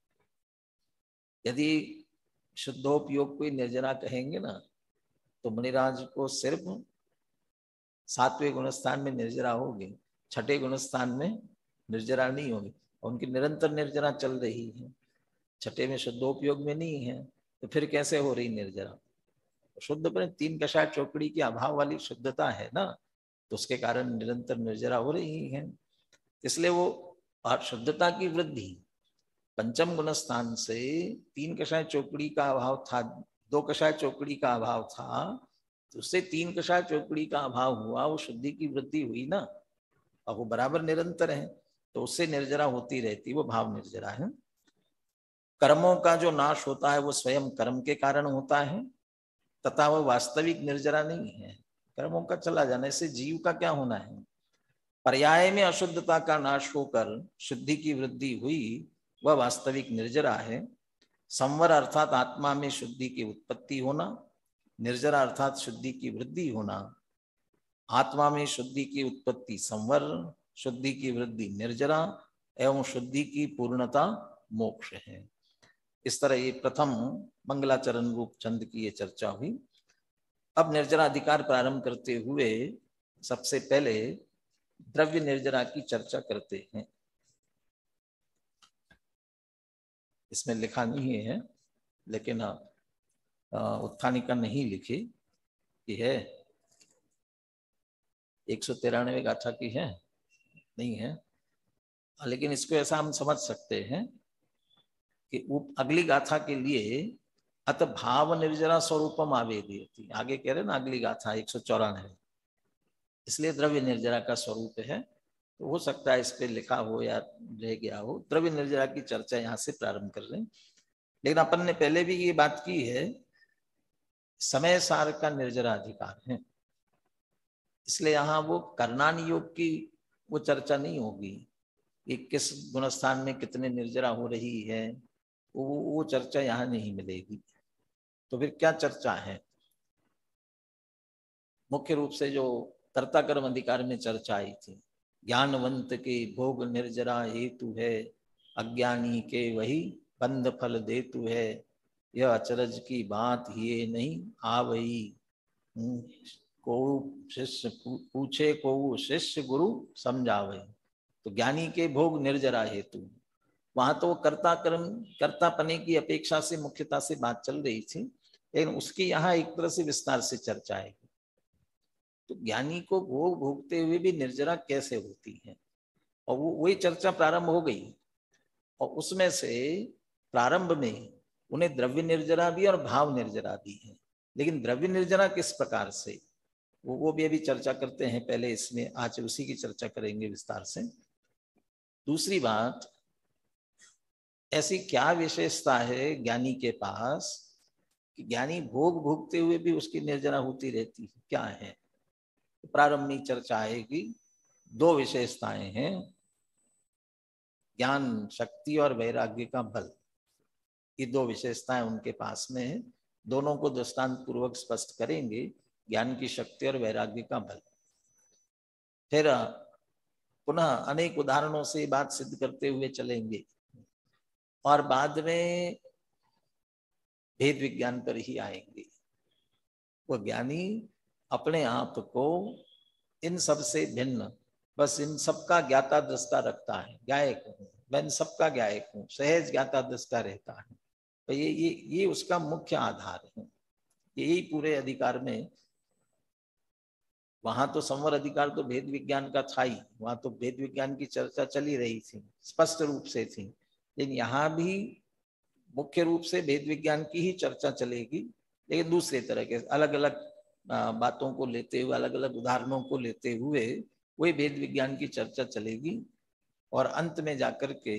यदि शुद्धोपयोग कोई निर्जरा कहेंगे ना तो मुनिराज को सिर्फ 7वें गुणस्थान में निर्जरा होगी, 6ठे गुणस्थान में निर्जरा नहीं होगी। उनकी निरंतर निर्जरा चल रही है, 6ठे में शुद्धोपयोग में नहीं है, तो फिर कैसे हो रही निर्जरा? शुद्ध पर 3 कषाय चौकड़ी की अभाव वाली शुद्धता है ना, तो उसके कारण निरंतर निर्जरा हो रही है। इसलिए वो शुद्धता की वृद्धि पंचम गुण स्थान से 3 कषाय चौकड़ी का अभाव था, 2 कषाय चौकड़ी का अभाव था, तो उससे 3 कषाय चौकड़ी का अभाव हुआ, वो शुद्धि की वृद्धि हुई ना। अब वो बराबर निरंतर है तो उससे निर्जरा होती रहती, वो भाव निर्जरा है। कर्मों का जो नाश होता है वो स्वयं कर्म के कारण होता है तथा वह वास्तविक निर्जरा नहीं है। कर्मों का चला जाने से जीव का क्या होना है? पर्याय में अशुद्धता का नाश होकर शुद्धि की वृद्धि हुई, वह वास्तविक निर्जरा है। संवर अर्थात आत्मा में शुद्धि की उत्पत्ति होना, निर्जरा अर्थात शुद्धि की वृद्धि होना। आत्मा में शुद्धि की उत्पत्ति संवर, शुद्धि की वृद्धि निर्जरा एवं शुद्धि की पूर्णता मोक्ष है। इस तरह ये प्रथम मंगलाचरण रूप चंद की ये चर्चा हुई। अब निर्जरा अधिकार प्रारंभ करते हुए सबसे पहले द्रव्य निर्जरा की चर्चा करते हैं। इसमें लिखा नहीं है लेकिन उत्थानिका नहीं लिखी कि है 193 गाथा की है, नहीं है, लेकिन इसको ऐसा हम समझ सकते हैं कि अगली गाथा के लिए अत भाव निर्जरा स्वरूपम आवेदयति, आगे कह रहे ना अगली गाथा 194, इसलिए द्रव्य निर्जरा का स्वरूप है। तो हो सकता है इस पे लिखा हो या रह गया हो। द्रव्य निर्जरा की चर्चा यहाँ से प्रारंभ कर रहे हैं, लेकिन अपन ने पहले भी ये बात की है समय सार का निर्जरा अधिकार है, इसलिए यहाँ वो करनान योग की वो चर्चा नहीं होगी कि किस गुणस्थान में कितने निर्जरा हो रही है, वो चर्चा यहाँ नहीं मिलेगी। तो फिर क्या चर्चा है? मुख्य रूप से जो कर्ता कर्म अधिकार में चर्चा आई थी, ज्ञानवंत के भोग निर्जरा हेतु है, अज्ञानी के वही बंध फल देतु है, यह अचरज की बात ही नहीं आवई। को शिष्य पूछे को शिष्य गुरु समझावे। तो ज्ञानी के भोग निर्जरा हेतु, वहां तो कर्ता कर्म कर्तापने की अपेक्षा से मुख्यता से बात चल रही थी, लेकिन उसकी यहाँ एक तरह से विस्तार से चर्चा है। तो ज्ञानी को भोग भोगते हुए भी निर्जरा कैसे होती है, और वो वही चर्चा प्रारंभ हो गई। और उसमें से प्रारंभ में उन्हें द्रव्य निर्जरा भी और भाव निर्जरा भी है, लेकिन द्रव्य निर्जरा किस प्रकार से वो भी अभी चर्चा करते हैं। पहले इसमें आज उसी की चर्चा करेंगे विस्तार से। दूसरी बात, ऐसी क्या विशेषता है ज्ञानी के पास कि ज्ञानी भोग भोगते हुए भी उसकी निर्जरा होती रहती है, क्या है? प्रारंभ में चर्चा आएगी। 2 विशेषताएं हैं, ज्ञान शक्ति और वैराग्य का बल। ये 2 विशेषताएं उनके पास में है, दोनों को दृष्टांत पूर्वक स्पष्ट करेंगे, ज्ञान की शक्ति और वैराग्य का बल। फिर पुनः अनेक उदाहरणों से बात सिद्ध करते हुए चलेंगे और बाद में भेद विज्ञान पर ही आएंगे। वो ज्ञानी अपने आप को इन सब से भिन्न बस इन सबका ज्ञाता दृष्टा रखता है, गायक हूँ मैं, इन सबका गायक हूँ, सहज ज्ञाता दृष्टा रहता है। तो ये उसका मुख्य आधार है। यही पूरे अधिकार में, वहां तो संवर अधिकार तो भेद विज्ञान का था ही, वहां तो भेद विज्ञान की चर्चा चली रही थी, स्पष्ट रूप से थी। लेकिन यहाँ भी मुख्य रूप से भेद विज्ञान की ही चर्चा चलेगी, लेकिन दूसरे तरह के अलग अलग बातों को लेते हुए, अलग अलग उदाहरणों को लेते हुए वही भेद विज्ञान की चर्चा चलेगी। और अंत में जाकर के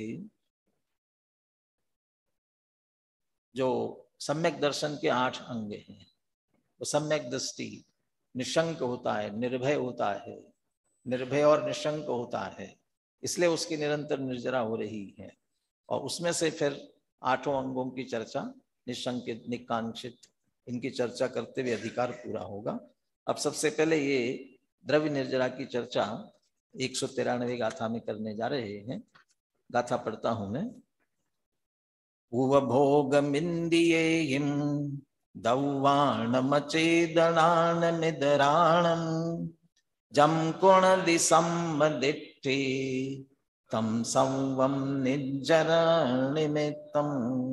जो सम्यक दर्शन के 8 अंग हैं, वो सम्यक दृष्टि, निशंक होता है, निर्भय होता है, निर्भय और निशंक होता है, इसलिए उसकी निरंतर निर्जरा हो रही है। और उसमें से फिर 8 अंगों की चर्चा, निशंकित, निकांक्षित, इनकी चर्चा करते हुए अधिकार पूरा होगा। अब सबसे पहले ये द्रव्य निर्जरा की चर्चा 193 गाथा में करने जा रहे हैं। गाथा पढ़ता हूं मैं। उपभोगमिन्द्रियेहिं दौवाणमचेदनानमिदराणं जं कुणदिसम्मदिट्ठे तम संवम निज्जरनिमित्तम।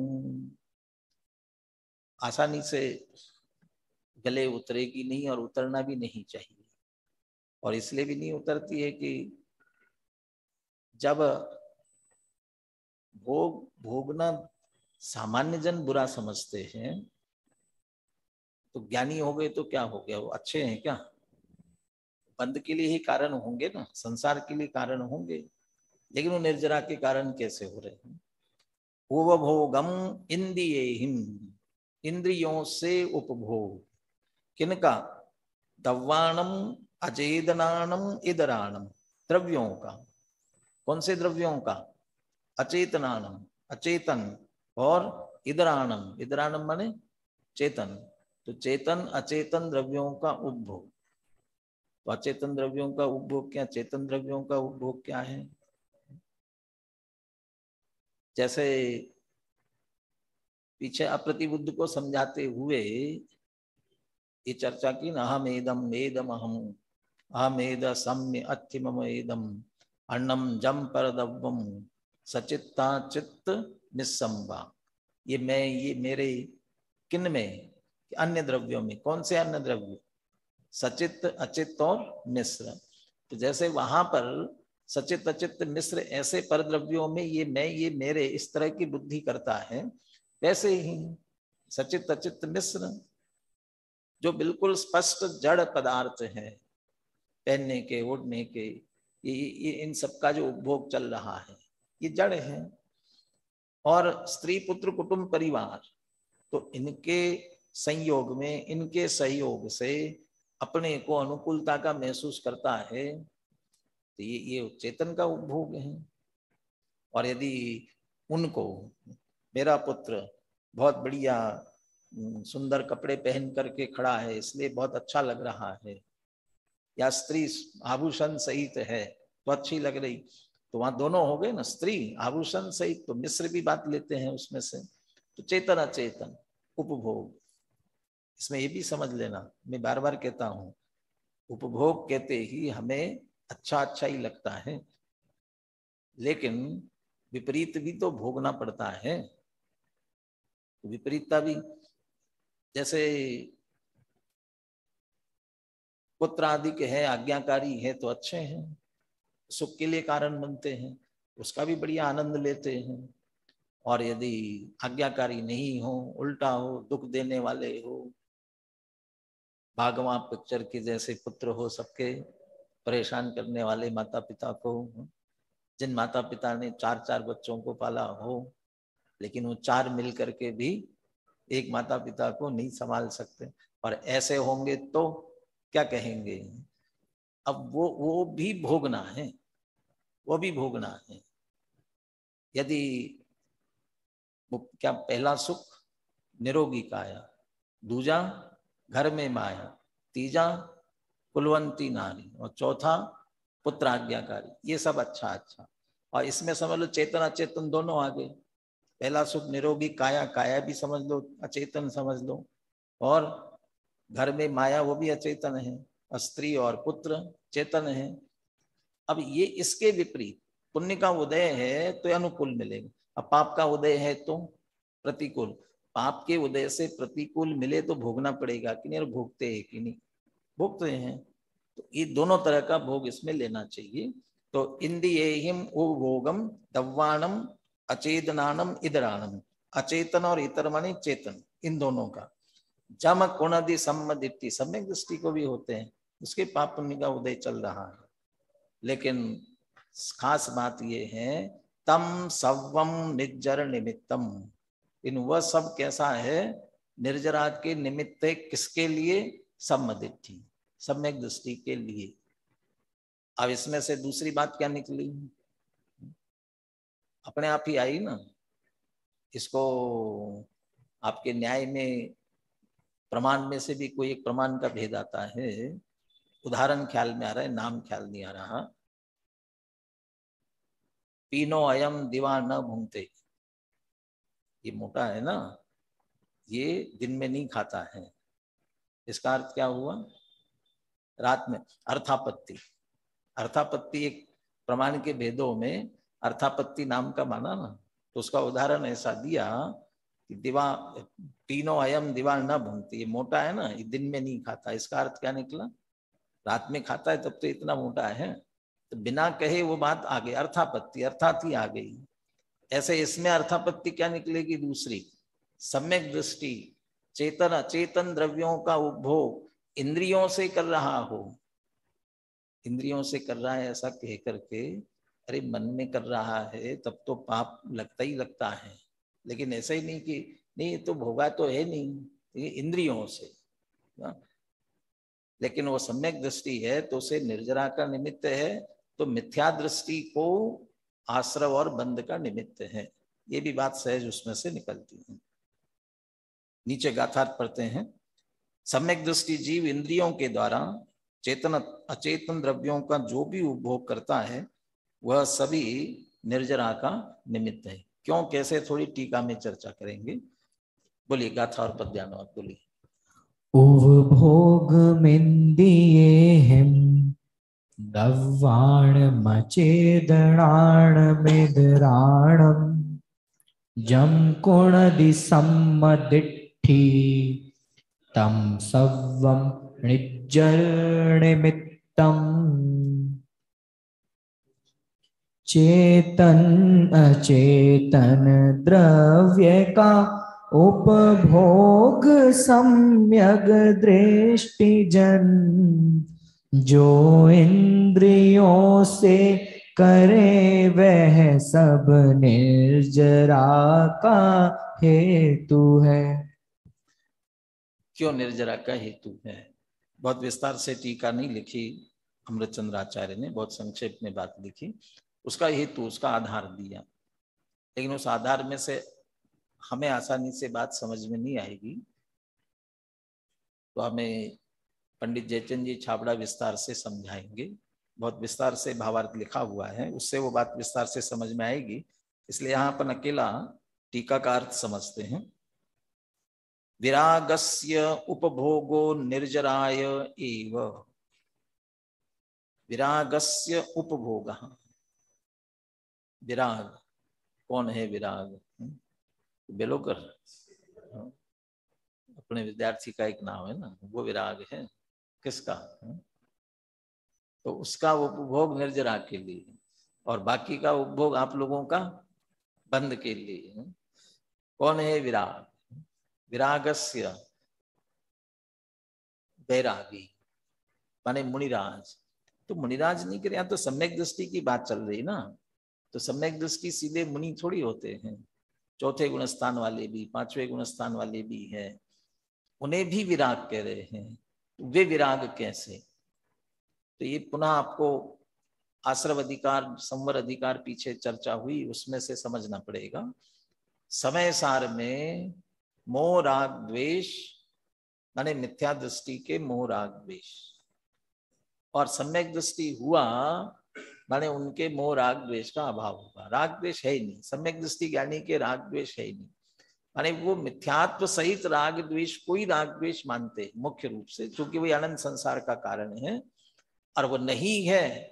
आसानी से गले उतरेगी नहीं और उतरना भी नहीं चाहिए। और इसलिए भी नहीं उतरती है कि जब भोगना सामान्य जन बुरा समझते हैं, तो ज्ञानी हो गए तो क्या हो गया, वो अच्छे हैं क्या? बंद के लिए ही कारण होंगे ना, संसार के लिए कारण होंगे, लेकिन वो निर्जरा के कारण कैसे हो रहे हैं? उपभोगम इंद्रियेहिं, इंद्रियों से उपभोग, किनका? दव्वाणम अचेतनानम इदराणम, द्रव्यों का। कौन से द्रव्यों का? अचेतनानम, अचेतन, और इदराणम, इदराणम माने चेतन। तो चेतन अचेतन द्रव्यों का उपभोग। तो अचेतन द्रव्यों का उपभोग क्या, चेतन द्रव्यों का उपभोग क्या है? जैसे पीछे अप्रतिबुद्ध को समझाते हुए ये चर्चा की ना, अहम एदम एदम अहम, अहम एद सम्य अत्यमम एदम अन्नम जम परदव्वम सचित्ता चित्त निस्संबा। ये मैं, ये मेरे, किन में? अन्य द्रव्यों में। कौन से अन्य द्रव्य? सचित्त, अचित्त और मिश्र। तो जैसे वहां पर सचित अचित्त मिश्र ऐसे पर द्रव्यों में ये मैं, ये मेरे, इस तरह की बुद्धि करता है, वैसे ही सचित अचित्त मिश्र जो बिल्कुल स्पष्ट जड़ पदार्थ है, पहनने के, उड़ने के, ये इन सबका जो उपभोग चल रहा है, ये जड़ है। और स्त्री पुत्र कुटुंब परिवार, तो इनके संयोग में, इनके सहयोग से अपने को अनुकूलता का महसूस करता है, तो ये चेतन का उपभोग है। और यदि उनको, मेरा पुत्र बहुत बढ़िया सुंदर कपड़े पहन करके खड़ा है इसलिए बहुत अच्छा लग रहा है, या स्त्री आभूषण सहित है तो अच्छी लग रही, तो वहां दोनों हो गए ना, स्त्री आभूषण सहित। तो मिश्र भी बात लेते हैं उसमें से। तो चेतन अचेतन उपभोग, इसमें ये भी समझ लेना, मैं बार बार कहता हूं, उपभोग कहते ही हमें अच्छा अच्छा ही लगता है, लेकिन विपरीत भी तो भोगना पड़ता है। विपरीतता भी, जैसे पुत्र आदि के है, आज्ञाकारी है तो अच्छे हैं, सुख के लिए कारण बनते हैं, उसका भी बढ़िया आनंद लेते हैं। और यदि आज्ञाकारी नहीं हो, उल्टा हो, दुख देने वाले हो, भागवा पिक्चर के जैसे पुत्र हो, सबके परेशान करने वाले माता पिता को, जिन माता पिता ने 4-4 बच्चों को पाला हो, लेकिन वो 4 मिल करके भी एक माता पिता को नहीं संभाल सकते, और ऐसे होंगे तो क्या कहेंगे? अब वो भी भोगना है, वो भी भोगना है। यदि वो क्या, पहला सुख निरोगी काया, दूजा घर में माया, तीजा कुलवंती नारी, और चौथा पुत्र आज्ञाकारी, ये सब अच्छा अच्छा। और इसमें समझ लो चेतन अचेतन दोनों आ गए। पहला सुख निरोगी काया, काया भी समझ लो अचेतन समझ लो, और घर में माया वो भी अचेतन है, और स्त्री और पुत्र चेतन है। अब ये इसके विपरीत, पुण्य का उदय है तो अनुकूल मिलेगा, अब पाप का उदय है तो प्रतिकूल। पाप के उदय से प्रतिकूल मिले तो भोगना पड़ेगा कि नहीं, और भोगते हैं कि नहीं, भोगते हैं। तो ये दोनों तरह का भोग इसमें लेना चाहिए। तो इंद्रियेहिम उपभोगम दव्वाणम अचेतनानम इदराणम, अचेतन और इतर माने चेतन, इन दोनों का। जम कुणदि सम्मदिति, सम्यक दृष्टि को भी होते हैं, उसके पाप पुण्य का उदय चल रहा है। लेकिन खास बात ये है, तम सवम निर्जर निमित्तम, इन वह सब कैसा है, निर्जरा के निमित्त है, किसके लिए, सम्मदिति, सम्यक दृष्टि के लिए। अब इसमें से दूसरी बात क्या निकली, अपने आप ही आई ना, इसको आपके न्याय में प्रमाण में से भी कोई एक प्रमाण का भेद आता है, उदाहरण ख्याल में आ रहा है, नाम ख्याल नहीं आ रहा। पीनो अयम दिवा न भूंगते, ये मोटा है ना, ये दिन में नहीं खाता है, इसका अर्थ क्या हुआ, रात में। अर्थापत्ति, अर्थापत्ति एक प्रमाण के भेदों में अर्थापत्ति नाम का माना ना, तो उसका उदाहरण ऐसा दिया कि दिवा, तीनों अयम दिवा न भूंगते, ये मोटा है ना, ये दिन में नहीं खाता, इसका अर्थ क्या निकला, रात में खाता है तब तो इतना मोटा है। तो बिना कहे वो बात आ गई, अर्थापत्ति अर्थात ही आ गई। ऐसे इसमें अर्थापत्ति क्या निकलेगी, दूसरी, सम्यक दृष्टि, चेतन अचेतन द्रव्यों का उपभोग इंद्रियों से कर रहा हो, इंद्रियों से कर रहा है ऐसा कह करके, अरे मन में कर रहा है तब तो पाप लगता ही लगता है, लेकिन ऐसा ही नहीं कि नहीं तो भोगा तो है नहीं, ये इंद्रियों से ना? लेकिन वो सम्यक दृष्टि है तो उसे निर्जरा का निमित्त है, तो मिथ्या दृष्टि को आश्रव और बंध का निमित्त है। ये भी बात सहज उसमें से निकलती है। नीचे गाथार्थ पढ़ते हैं, सम्यक दृष्टि जीव इंद्रियों के द्वारा चेतन अचेतन द्रव्यों का जो भी उपभोग करता है वह सभी निर्जरा का निमित्त है। क्यों कैसे थोड़ी टीका में चर्चा करेंगे। बोलिए गाथा और पद्यानुवाद बोलिए। उपभोग मिंदिये हिम दव्वाण मचेदणाण मिदराणम जम कुणदि सम्मदिट्ठी तम सव्वम निज्जर निमित्तम चेतन अचेतन द्रव्य का उपभोग सम्यक दृष्टि जन जो इंद्रियों से करे वह सब निर्जरा का हेतु है। क्यों निर्जरा का हेतु है, बहुत विस्तार से टीका नहीं लिखी अमृतचंद्र आचार्य ने, बहुत संक्षेप में बात लिखी, उसका हेतु उसका आधार दिया, लेकिन उस आधार में से हमें आसानी से बात समझ में नहीं आएगी, तो हमें पंडित जयचंद जी छाबड़ा विस्तार से समझाएंगे, बहुत विस्तार से भावार्थ लिखा हुआ है, उससे वो बात विस्तार से समझ में आएगी। इसलिए यहाँ अपन अकेला टीका का अर्थ समझते हैं। विरागस्य उपभोगो निर्जराय एव, विरागस्य उपभोग, विराग कौन है, विराग बेलोकर अपने विद्यार्थी का एक नाम है ना, वो विराग है किसका, तो उसका उपभोग निर्जरा के लिए और बाकी का उपभोग आप लोगों का बंद के लिए। कौन है विराग, विरागस्य बैरागी माने मुनिराज, तो मुनिराज नहीं करे, यहाँ तो सम्यक दृष्टि की बात चल रही ना, तो सम्यक दृष्टि सीधे मुनि थोड़ी होते हैं, चौथे गुणस्थान वाले भी पांचवें गुणस्थान वाले भी हैं, उन्हें भी विराग कह रहे हैं, तो वे विराग कैसे, तो ये पुनः आपको आश्रव अधिकार संवर अधिकार पीछे चर्चा हुई उसमें से समझना पड़ेगा। समय सार में मोह राग द्वेष माने मिथ्या दृष्टि के मोह राग द्वेष, और सम्यक दृष्टि हुआ माने उनके मोह राग द्वेष का अभाव होगा, राग द्वेष है ही नहीं, सम्यक दृष्टि ज्ञानी के राग द्वेष है ही नहीं, माने वो मिथ्यात्व सहित राग द्वेष कोई राग द्वेष मानते मुख्य रूप से, क्योंकि वही अनंत संसार का कारण है, और वो नहीं है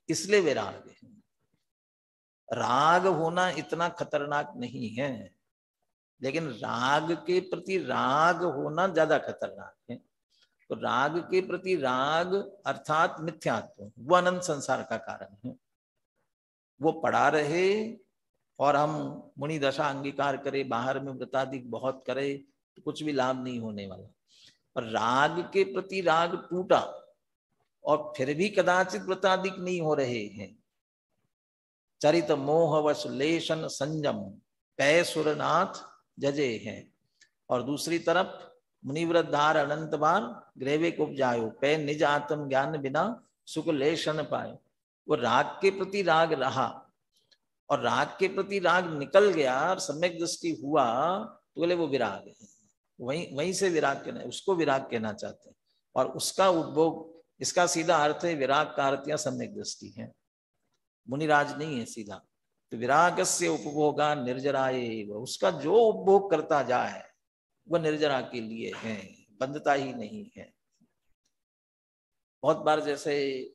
इसलिए विराग है। राग होना इतना खतरनाक नहीं है, लेकिन राग के प्रति राग होना ज्यादा खतरनाक है। तो राग के प्रति राग अर्थात मिथ्यात्व, वो अनंत संसार का कारण है। वो पड़ा रहे और हम मुनि दशा अंगीकार करें, बाहर में व्रतादिक बहुत करे, तो कुछ भी लाभ नहीं होने वाला। और राग के प्रति राग टूटा और फिर भी कदाचित व्रतादिक नहीं हो रहे हैं, चरित मोहवश लेशन संयम पै सुरनाथ जजे हैं। और दूसरी तरफ मुनिव्रत धार अनंत बार ग्रेवे को उपजायो, पै निज आत्म ज्ञान बिना सुख लेशन पायो। वो राग के प्रति राग रहा और राग के प्रति राग निकल गया और सम्यक दृष्टि हुआ, तो बोले वो विराग है। वहीं से विराग कहना, उसको विराग कहना चाहते हैं। और उसका उपभोग, इसका सीधा अर्थ है विराग का अर्थ या सम्यक दृष्टि है, मुनिराज नहीं है सीधा। तो विराग से उपभोगा निर्जराए, उसका जो उपभोग करता जाए वह निर्जरा के लिए है, बंधता ही नहीं है। बहुत बार जैसे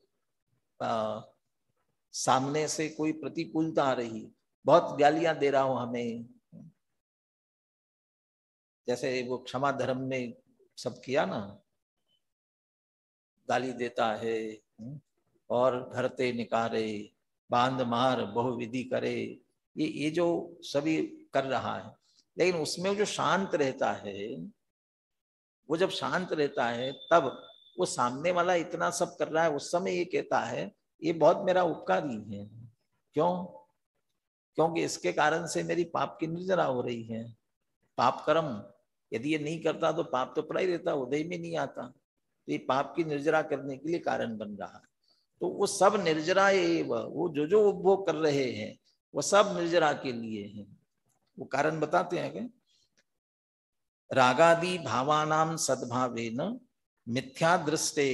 सामने से कोई प्रतिकूलता आ रही, बहुत गालियां दे रहा हूं हमें, जैसे वो क्षमा धर्म में सब किया ना, गाली देता है और घर ते निकारे, बांध मार बहुविधि करे, ये जो सभी कर रहा है। लेकिन उसमें जो शांत रहता है, वो जब शांत रहता है तब वो सामने वाला इतना सब कर रहा है, उस समय ये कहता है ये बहुत मेरा उपकारी है। क्यों? क्योंकि इसके कारण से मेरी पाप की निर्जरा हो रही है। पाप कर्म यदि ये नहीं करता तो पाप तो पड़ा ही रहता, उदय में नहीं आता। तो ये पाप की निर्जरा करने के लिए कारण बन रहा है। तो वो सब निर्जरा वो जो उपभोग कर रहे हैं वो सब निर्जरा के लिए हैं। वो कारण बताते हैं कि रागादि भावानाम सद्भावेन मिथ्या दृष्टे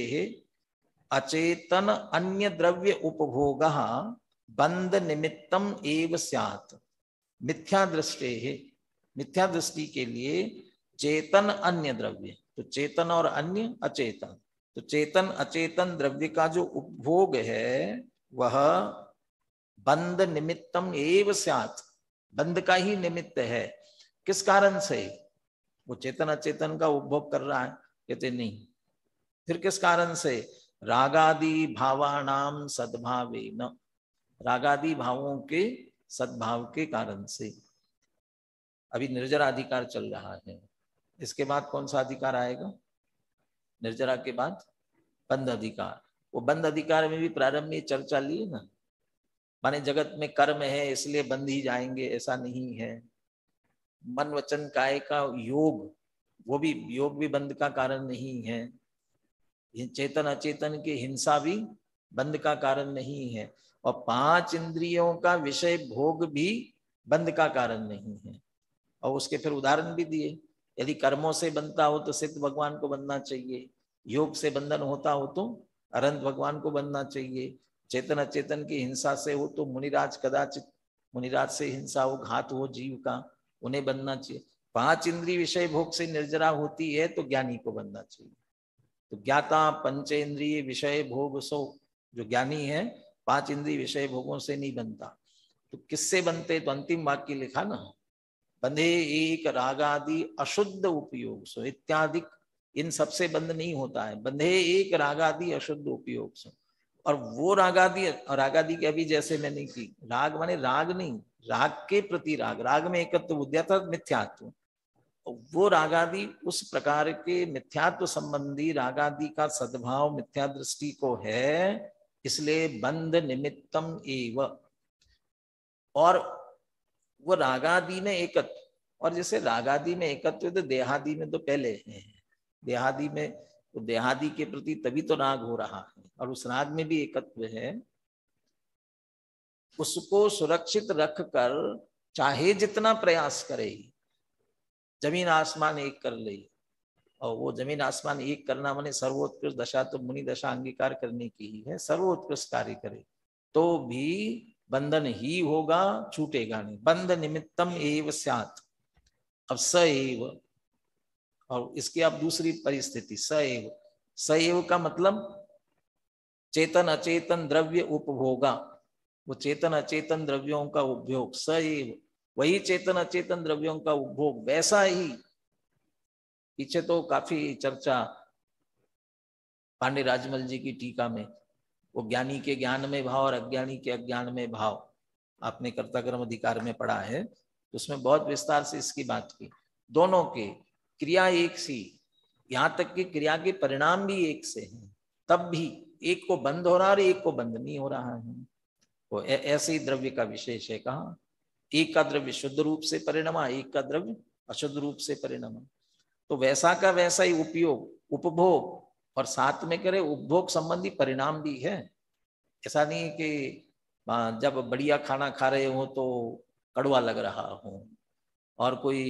अचेतन अन्य द्रव्य उपभोग बंध निमित्तम एव स्यात्। मिथ्या दृष्टे, मिथ्या दृष्टि के लिए चेतन अन्य द्रव्य, तो चेतन और अन्य अचेतन, तो चेतन अचेतन द्रव्य का जो उपभोग है वह बंध निमित्तम एव स्यात्, बंध का ही निमित्त है। किस कारण से? वो चेतन अचेतन का उपभोग कर रहा है, कहते नहीं। फिर किस कारण से? रागादि भावानाम सद्भावेन, रागादि भावों के सद्भाव के कारण से। अभी निर्जरा अधिकार चल रहा है, इसके बाद कौन सा अधिकार आएगा? निर्जरा के बाद बंध अधिकार। वो बंध अधिकार में भी प्रारंभ में चर्चा ली ना, माने जगत में कर्म है इसलिए बंध ही जाएंगे, ऐसा नहीं है। मन वचन काय का योग, वो भी योग भी बंध का कारण नहीं है। चेतन अचेतन की हिंसा भी बंध का कारण नहीं है। और 5 इंद्रियों का विषय भोग भी बंध का कारण नहीं है। और उसके फिर उदाहरण भी दिए, यदि कर्मों से बनता हो तो सिद्ध भगवान को बनना चाहिए, योग से बंधन होता हो तो अनंत भगवान को बनना चाहिए, चेतन अचेतन की हिंसा से हो तो मुनिराज, कदाचित मुनिराज से हिंसा हो, घात हो जीव का, उन्हें बनना चाहिए। 5 इंद्रिय विषय भोग से निर्जरा होती है तो ज्ञानी को बनना चाहिए। तो ज्ञाता पंचेंद्रिय विषय भोग सो, जो ज्ञानी है 5 इंद्रिय विषय भोगों से नहीं बनता। तो किससे बनते? तो अंतिम वाक्य लिखा ना, बंधे एक रागादि अशुद्ध उपयोग सो इत्यादि, इन सबसे बंध नहीं होता है। बंधे एक रागादि अशुद्ध उपयोग सो, और वो रागादि के अभी जैसे मैंने की, राग माने राग नहीं, राग के प्रति राग, राग में एकत्व बुद्धिया था मिथ्यात्व, वो रागादि उस प्रकार के मिथ्यात्व संबंधी रागादि का सद्भाव मिथ्या दृष्टि को है, इसलिए बंध निमित्तम एव। और वो रागादि में एकत्व, और जैसे रागादि में एकत्व तो देहादि में तो पहले है, देहादि में तो देहादि के प्रति तभी तो राग हो रहा है, और उस राग में भी एकत्व है। उसको सुरक्षित रख कर चाहे जितना प्रयास करे, जमीन आसमान एक कर ले, और वो जमीन आसमान एक करना माने सर्वोत्कृष्ट दशा तो मुनि दशा अंगीकार करने की ही है, सर्वोत्कृष्ट कार्य करे तो भी बंधन ही होगा, छूटेगा नहीं। बंध निमित्तम एव स्यात्। अब स एव, और इसकी अब दूसरी परिस्थिति स एव। स एव का मतलब चेतन अचेतन द्रव्य उपभोगा, वो चेतन अचेतन द्रव्यों का उपभोग, सएव वही चेतन अचेतन द्रव्यों का उपभोग वैसा ही। पीछे तो काफी चर्चा पांडे राजमल जी की टीका में, वो ज्ञानी के ज्ञान में भाव और अज्ञानी के अज्ञान में भाव, आपने कर्ताकर्म अधिकार में पढ़ा है, तो उसमें बहुत विस्तार से इसकी बात की। दोनों के क्रिया एक सी, यहाँ तक कि क्रिया के परिणाम भी एक से हैं, तब भी एक को बंद हो रहा है और एक को बंद नहीं हो रहा है। वो ऐसे ही द्रव्य का विशेष है। कहा एक का द्रव्य शुद्ध रूप से परिणमा, एक का द्रव्य अशुद्ध रूप से परिणमा। तो वैसा का वैसा ही उपयोग, उपभोग, और साथ में करे उपभोग संबंधी परिणाम भी है। ऐसा नहीं कि जब बढ़िया खाना खा रहे हो तो कड़वा लग रहा हो, और कोई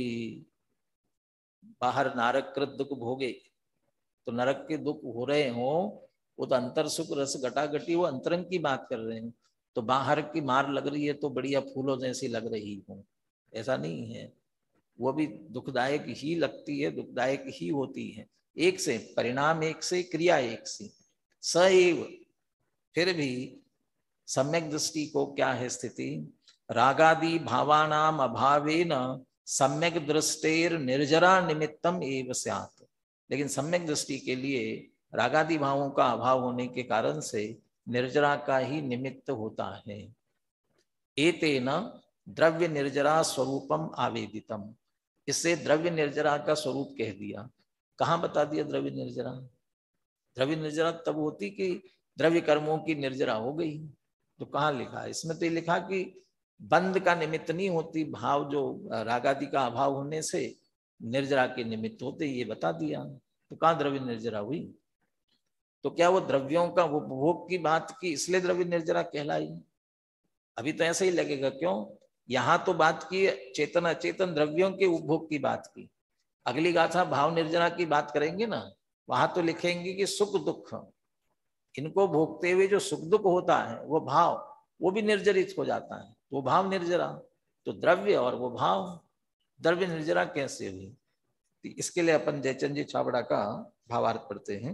बाहर नारक कृत दुख भोगे तो नरक के दुख हो रहे हो, वो तो अंतर सुख रस घटाघटी, वो अंतरंग की बात कर रहे हैं। तो बाहर की मार लग रही है तो बढ़िया फूलों जैसी लग रही हो, ऐसा नहीं है। वो भी दुखदायक ही लगती है, दुखदायक ही होती है। एक से परिणाम, एक से क्रिया, एक से सएव। फिर भी सम्यक दृष्टि को क्या है स्थिति, रागादि भावानाम अभावेन सम्यक दृष्टेर निर्जरा निमित्तम एव स्यात्। लेकिन सम्यक दृष्टि के लिए रागादि भावों का अभाव होने के कारण से निर्जरा का ही निमित्त होता है। एतेन द्रव्य निर्जरा स्वरूपम आवेदितम, इससे द्रव्य निर्जरा का स्वरूप कह दिया। कहाँ बता दिया द्रव्य निर्जरा? द्रव्य निर्जरा तब होती कि द्रव्य कर्मों की निर्जरा हो गई। तो कहाँ लिखा? इसमें तो लिखा कि बंध का निमित्त नहीं होती, भाव जो रागादि का अभाव होने से निर्जरा के निमित्त होते, ये बता दिया। तो कहाँ द्रव्य निर्जरा हुई? तो क्या वो द्रव्यों का उपभोग की बात की इसलिए द्रव्य निर्जरा कहलाई? अभी तो ऐसा ही लगेगा, क्यों? यहां तो बात की चेतन अचेतन द्रव्यों के उपभोग की बात की, अगली गाथा भाव निर्जरा की बात करेंगे ना, वहां तो लिखेंगे कि सुख दुख, इनको भोगते हुए जो सुख दुख होता है वो भाव, वो भी निर्जरित हो जाता है, वो भाव निर्जरा। तो द्रव्य और वो भाव, द्रव्य निर्जरा कैसे हुई? तो इसके लिए अपन जयचंद जी छाबड़ा का भावार्थ पढ़ते हैं।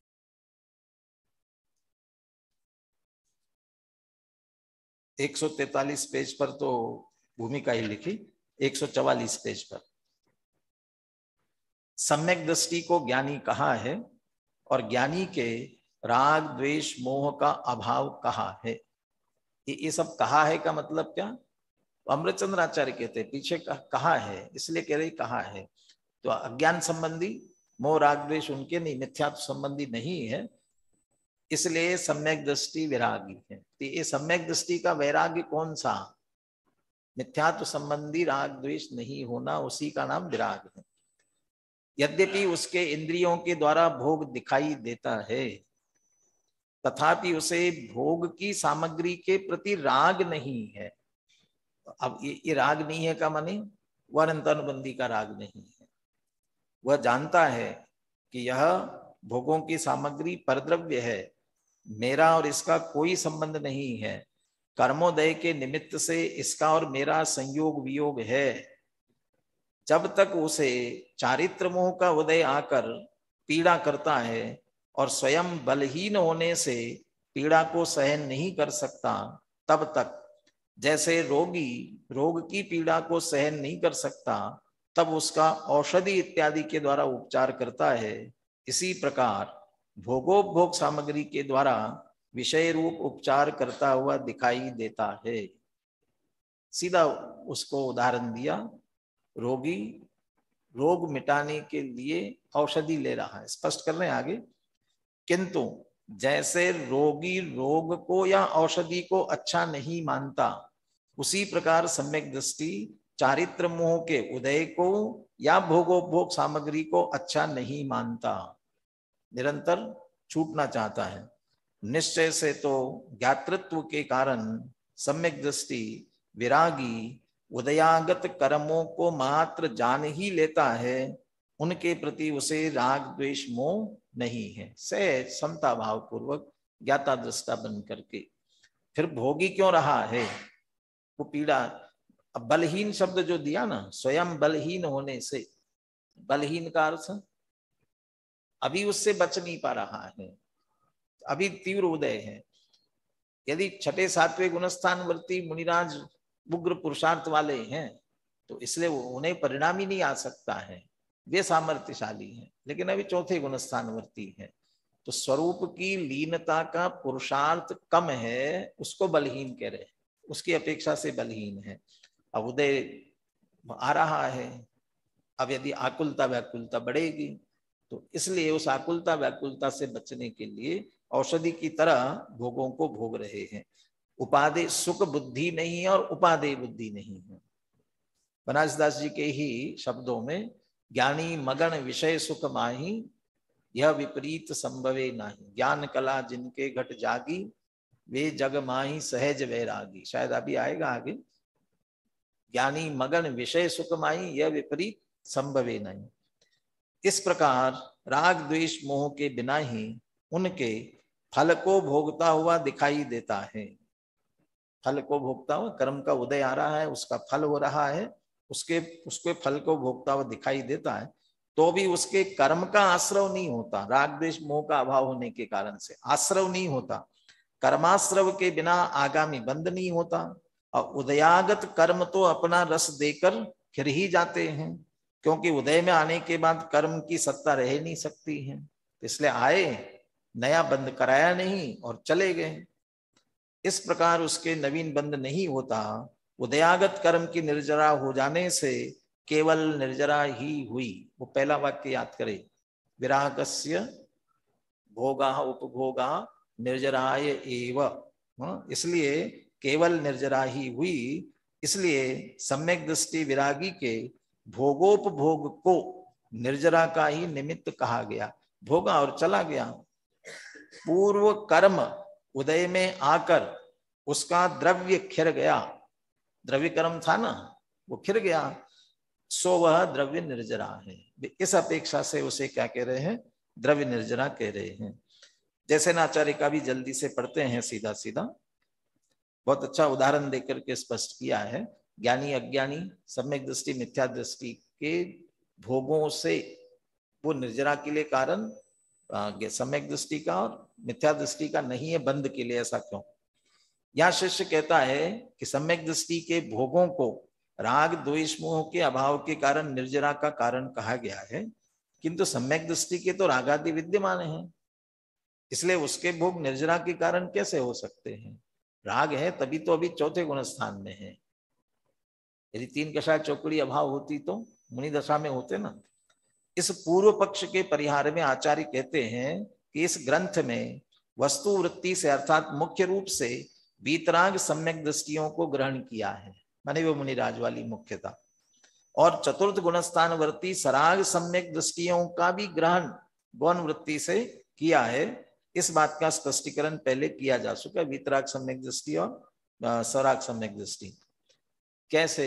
एक 143 पेज पर तो भूमिका ही लिखी, 144 पेज पर सम्यक दृष्टि को ज्ञानी कहा है और ज्ञानी के राग द्वेष मोह का अभाव कहा है। ये सब कहा है का मतलब क्या? अमृतचंद्र आचार्य कहते हैं पीछे कहा है, इसलिए कह रहे कहा है। तो अज्ञान संबंधी मोह राग द्वेष उनके नहीं, मिथ्यात्व संबंधी नहीं है, इसलिए सम्यक दृष्टि वैरागी है। तो ये सम्यक दृष्टि का वैराग्य कौन सा? मिथ्यात्व संबंधी राग द्वेष नहीं होना, उसी का नाम विराग है। यद्यपि उसके इंद्रियों के द्वारा भोग दिखाई देता है, तथापि उसे भोग की सामग्री के प्रति राग नहीं है। अब ये राग नहीं है का माने वरंतानुबंधी का राग नहीं है। वह जानता है कि यह भोगों की सामग्री परद्रव्य है, मेरा और इसका कोई संबंध नहीं है। कर्मोदय के निमित्त से इसका और मेरा संयोग वियोग है। जब तक उसे चारित्र मोह का उदय आकर पीड़ा करता है और स्वयं बलहीन होने से पीड़ा को सहन नहीं कर सकता, तब तक जैसे रोगी रोग की पीड़ा को सहन नहीं कर सकता तब उसका औषधि इत्यादि के द्वारा उपचार करता है, इसी प्रकार भोगोपभोग सामग्री के द्वारा विषय रूप उपचार करता हुआ दिखाई देता है। सीधा उसको उदाहरण दिया, रोगी रोग मिटाने के लिए औषधि ले रहा है, स्पष्ट कर रहे हैं आगे। किंतु जैसे रोगी रोग को या औषधि को अच्छा नहीं मानता, उसी प्रकार सम्यक दृष्टि चारित्र मोह के उदय को या भोगोपभोग सामग्री को अच्छा नहीं मानता, निरंतर छूटना चाहता है। निश्चय से तो ज्ञातृत्व के कारण सम्यक दृष्टि विरागी उदयागत कर्मों को मात्र जान ही लेता है, उनके प्रति उसे राग द्वेष मोह नहीं है। सहज समता भाव पूर्वक ज्ञाता दृष्टा बन करके फिर भोगी क्यों रहा है? वो पीड़ा, अब बलहीन शब्द जो दिया ना, स्वयं बलहीन होने से, बलहीन का अर्थ अभी उससे बच नहीं पा रहा है। अभी तीव्र उदय है। यदि छठे सातवें गुणस्थानवर्ती मुनिराज उग्र पुरुषार्थ वाले हैं तो इसलिए उन्हें परिणाम ही नहीं आ सकता है, वे सामर्थ्यशाली हैं। लेकिन अभी चौथे गुणस्थानवर्ती है तो स्वरूप की लीनता का पुरुषार्थ कम है, उसको बलहीन कह रहे, उसकी अपेक्षा से बलहीन है। अब उदय आ रहा है, अब यदि आकुलता व्याकुलता बढ़ेगी तो इसलिए उस आकुलता व्याकुलता से बचने के लिए औषधि की तरह भोगों को भोग रहे हैं। उपादेय सुख बुद्धि नहीं है और उपादेय बुद्धि नहीं है। बनारसदास जी के ही शब्दों में, ज्ञानी मगन विषय सुख माही, यह विपरीत संभवे नाही। ज्ञान कला जिनके घट जागी, वे जग माही सहज वैरागी। शायद अभी आएगा आगे, ज्ञानी मगन विषय सुख माही, यह विपरीत संभवे नहीं। इस प्रकार राग द्वेष मोह के बिना ही उनके फल को भोगता हुआ दिखाई देता है। फल को भोगता हुआ, कर्म का उदय आ रहा है, उसका फल हो रहा है, उसके फल को भोगता हुआ दिखाई देता है, तो भी उसके कर्म का आश्रव नहीं होता। राग द्वेष मोह का अभाव होने के कारण से आश्रव नहीं होता। कर्माश्रव के बिना आगामी बंद नहीं होता। और उदयागत कर्म तो अपना रस देकर फिर ही जाते हैं, क्योंकि उदय में आने के बाद कर्म की सत्ता रह नहीं सकती है। इसलिए आए, नया बंद कराया नहीं और चले गए। इस प्रकार उसके नवीन बंद नहीं होता। उदयागत कर्म की निर्जरा हो जाने से केवल निर्जरा ही हुई। वो पहला वाक्य याद करें, विरागस्य भोगा उपभोगा निर्जराय एव। इसलिए केवल निर्जरा ही हुई। इसलिए सम्यक दृष्टि विरागी के भोगोपभोग को निर्जरा का ही निमित्त कहा गया। भोगा और चला गया। पूर्व कर्म उदय में आकर उसका द्रव्य खिर गया। द्रव्य कर्म था ना, वो खिर गया, सो वह द्रव्य निर्जरा है। इस अपेक्षा से उसे क्या कह रहे हैं? द्रव्य निर्जरा कह रहे हैं। जैसे नाचार्य का भी जल्दी से पढ़ते हैं सीधा सीधा, बहुत अच्छा उदाहरण देकर के स्पष्ट किया है। ज्ञानी अज्ञानी सम्यक दृष्टि मिथ्या दृष्टि के भोगों से वो निर्जरा के लिए कारण सम्यक दृष्टि का और मिथ्या दृष्टि का नहीं है, बंद के लिए। ऐसा क्यों? यह शिष्य कहता है कि सम्यक दृष्टि के भोगों को राग द्वेष मोह के अभाव के कारण निर्जरा का कारण कहा गया है, किंतु सम्यक दृष्टि के तो रागादि विद्यमान हैं, इसलिए उसके भोग निर्जरा के कारण कैसे हो सकते हैं? राग है तभी तो अभी चौथे गुण स्थान में है। यदि तीन कषाय चौकड़ी अभाव होती तो मुनि दशा में होते ना। इस पूर्व पक्ष के परिहार में आचार्य कहते हैं कि इस ग्रंथ में वस्तु वृत्ति से अर्थात मुख्य रूप से वीतराग सम्यक दृष्टियों को ग्रहण किया है, माने वो मुनिराज वाली मुख्यता, और चतुर्थ गुणस्थानवर्ती सराग सम्यक दृष्टियों का भी ग्रहण गौण वृत्ति से किया है। इस बात का स्पष्टीकरण पहले किया जा चुका है, वीतराग सम्यक दृष्टि और सराग सम्यक दृष्टि कैसे,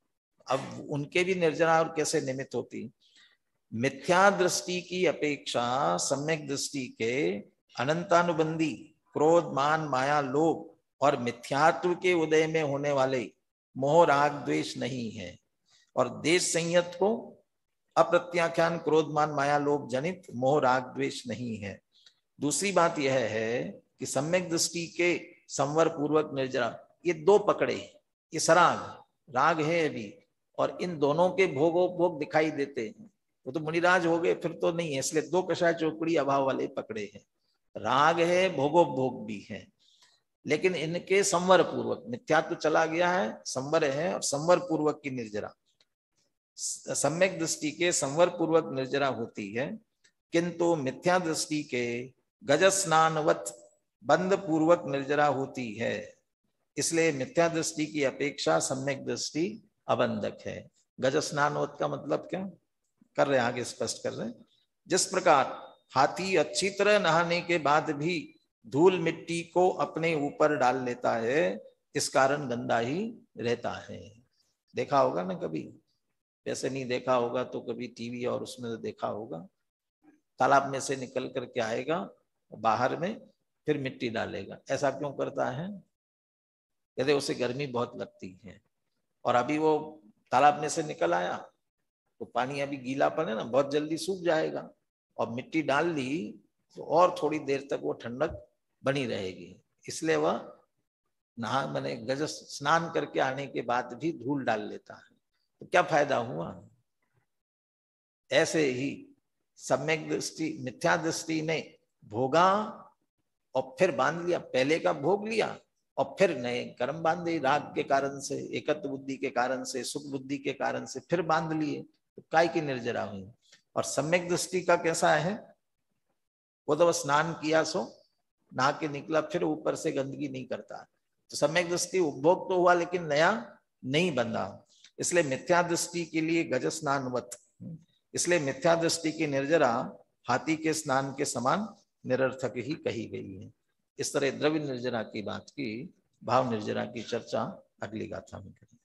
अब उनके भी निर्जरा और कैसे निमित्त होती। मिथ्या दृष्टि की अपेक्षा सम्यक दृष्टि के अनंतानुबंधी क्रोध मान माया लोभ और मिथ्यात्व के उदय में होने वाले मोह राग द्वेष नहीं है, और देश संयत को अप्रत्याख्यान क्रोध मान माया लोभ जनित मोह राग द्वेष नहीं है। दूसरी बात यह है कि सम्यक दृष्टि के संवर पूर्वक निर्जरा, ये दो पकड़े, ये सराग राग है अभी, और इन दोनों के भोगोपभोग दिखाई देते हैं। वो तो मुनिराज हो गए, फिर तो नहीं है, इसलिए दो कषाय चौकड़ी अभाव वाले पकड़े हैं। राग है, भोगोपभोग भी है, लेकिन इनके संवर पूर्वक, मिथ्यात्व चला गया है, संवर है, और संवर पूर्वक की निर्जरा। सम्यक दृष्टि के संवर पूर्वक निर्जरा होती है, किंतु मिथ्या दृष्टि के गज स्नानवत बंद पूर्वक निर्जरा होती है। इसलिए मिथ्या दृष्टि की अपेक्षा सम्यक दृष्टि अबंधक है। गज स्नानवत का मतलब क्या कर रहे हैं, आगे स्पष्ट कर रहे हैं। जिस प्रकार हाथी अच्छी तरह नहाने के बाद भी धूल मिट्टी को अपने ऊपर डाल लेता है, इस कारण गंदा ही रहता है। देखा होगा ना कभी, वैसे नहीं देखा होगा तो कभी टीवी और उसमें देखा होगा। तालाब में से निकल करके आएगा बाहर में, फिर मिट्टी डालेगा। ऐसा क्यों करता है? कहते उसे गर्मी बहुत लगती है, और अभी वो तालाब में से निकल आया तो पानी अभी गीलापन है ना, बहुत जल्दी सूख जाएगा, और मिट्टी डाल ली तो और थोड़ी देर तक वो ठंडक बनी रहेगी। इसलिए वह नहा मैंने गज स्नान करके आने के बाद भी धूल डाल लेता है। तो क्या फायदा हुआ? ऐसे ही सम्यक दृष्टि मिथ्या दृष्टि ने भोगा और फिर बांध लिया, पहले का भोग लिया और फिर नए कर्म बांधे, राग के कारण से, एकत्व बुद्धि के कारण से, सुख बुद्धि के कारण से फिर बांध लिए, तो काय की निर्जरा हुई। और सम्यक दृष्टि का कैसा है? वो तो स्नान किया सो नहा के निकला, फिर ऊपर से गंदगी नहीं करता। तो सम्यक दृष्टि उपभोग तो हुआ लेकिन नया नहीं बंधा। इसलिए मिथ्या दृष्टि के लिए गज स्नानवत, इसलिए मिथ्या दृष्टि की निर्जरा हाथी के स्नान के समान निरर्थक ही कही गई है। इस तरह द्रव्य निर्जरा की बात की, भाव निर्जरा की चर्चा अगली गाथा में करें।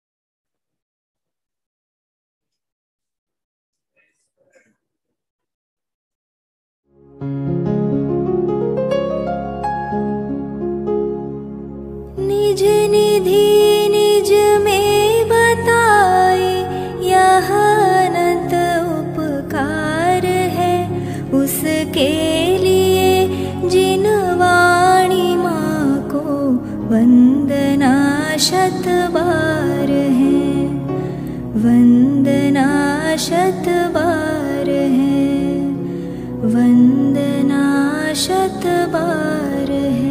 निज निधि निज में बताए, यह अनंत उपकार है उसके लिए जिन वाणी माँ को वंदना शत बार है, वंदना शत बार है, वंदना शत बार है।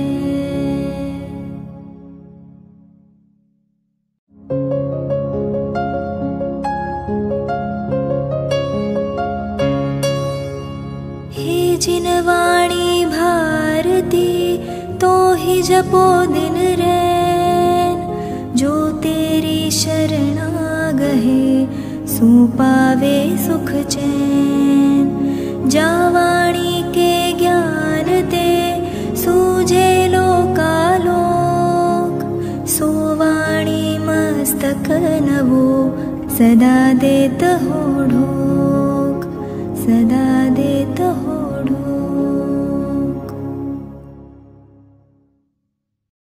हे जिन वाणी भारती तो ही जपो दिन रैन, जो तेरी शरणा गहे सो पावे सुख चैन। जा वाणी के ज्ञान दे सूझे लोकालोक, सो वाणी मस्तक नवो सदा देत हो ढोक, सदा देत हो ढोक।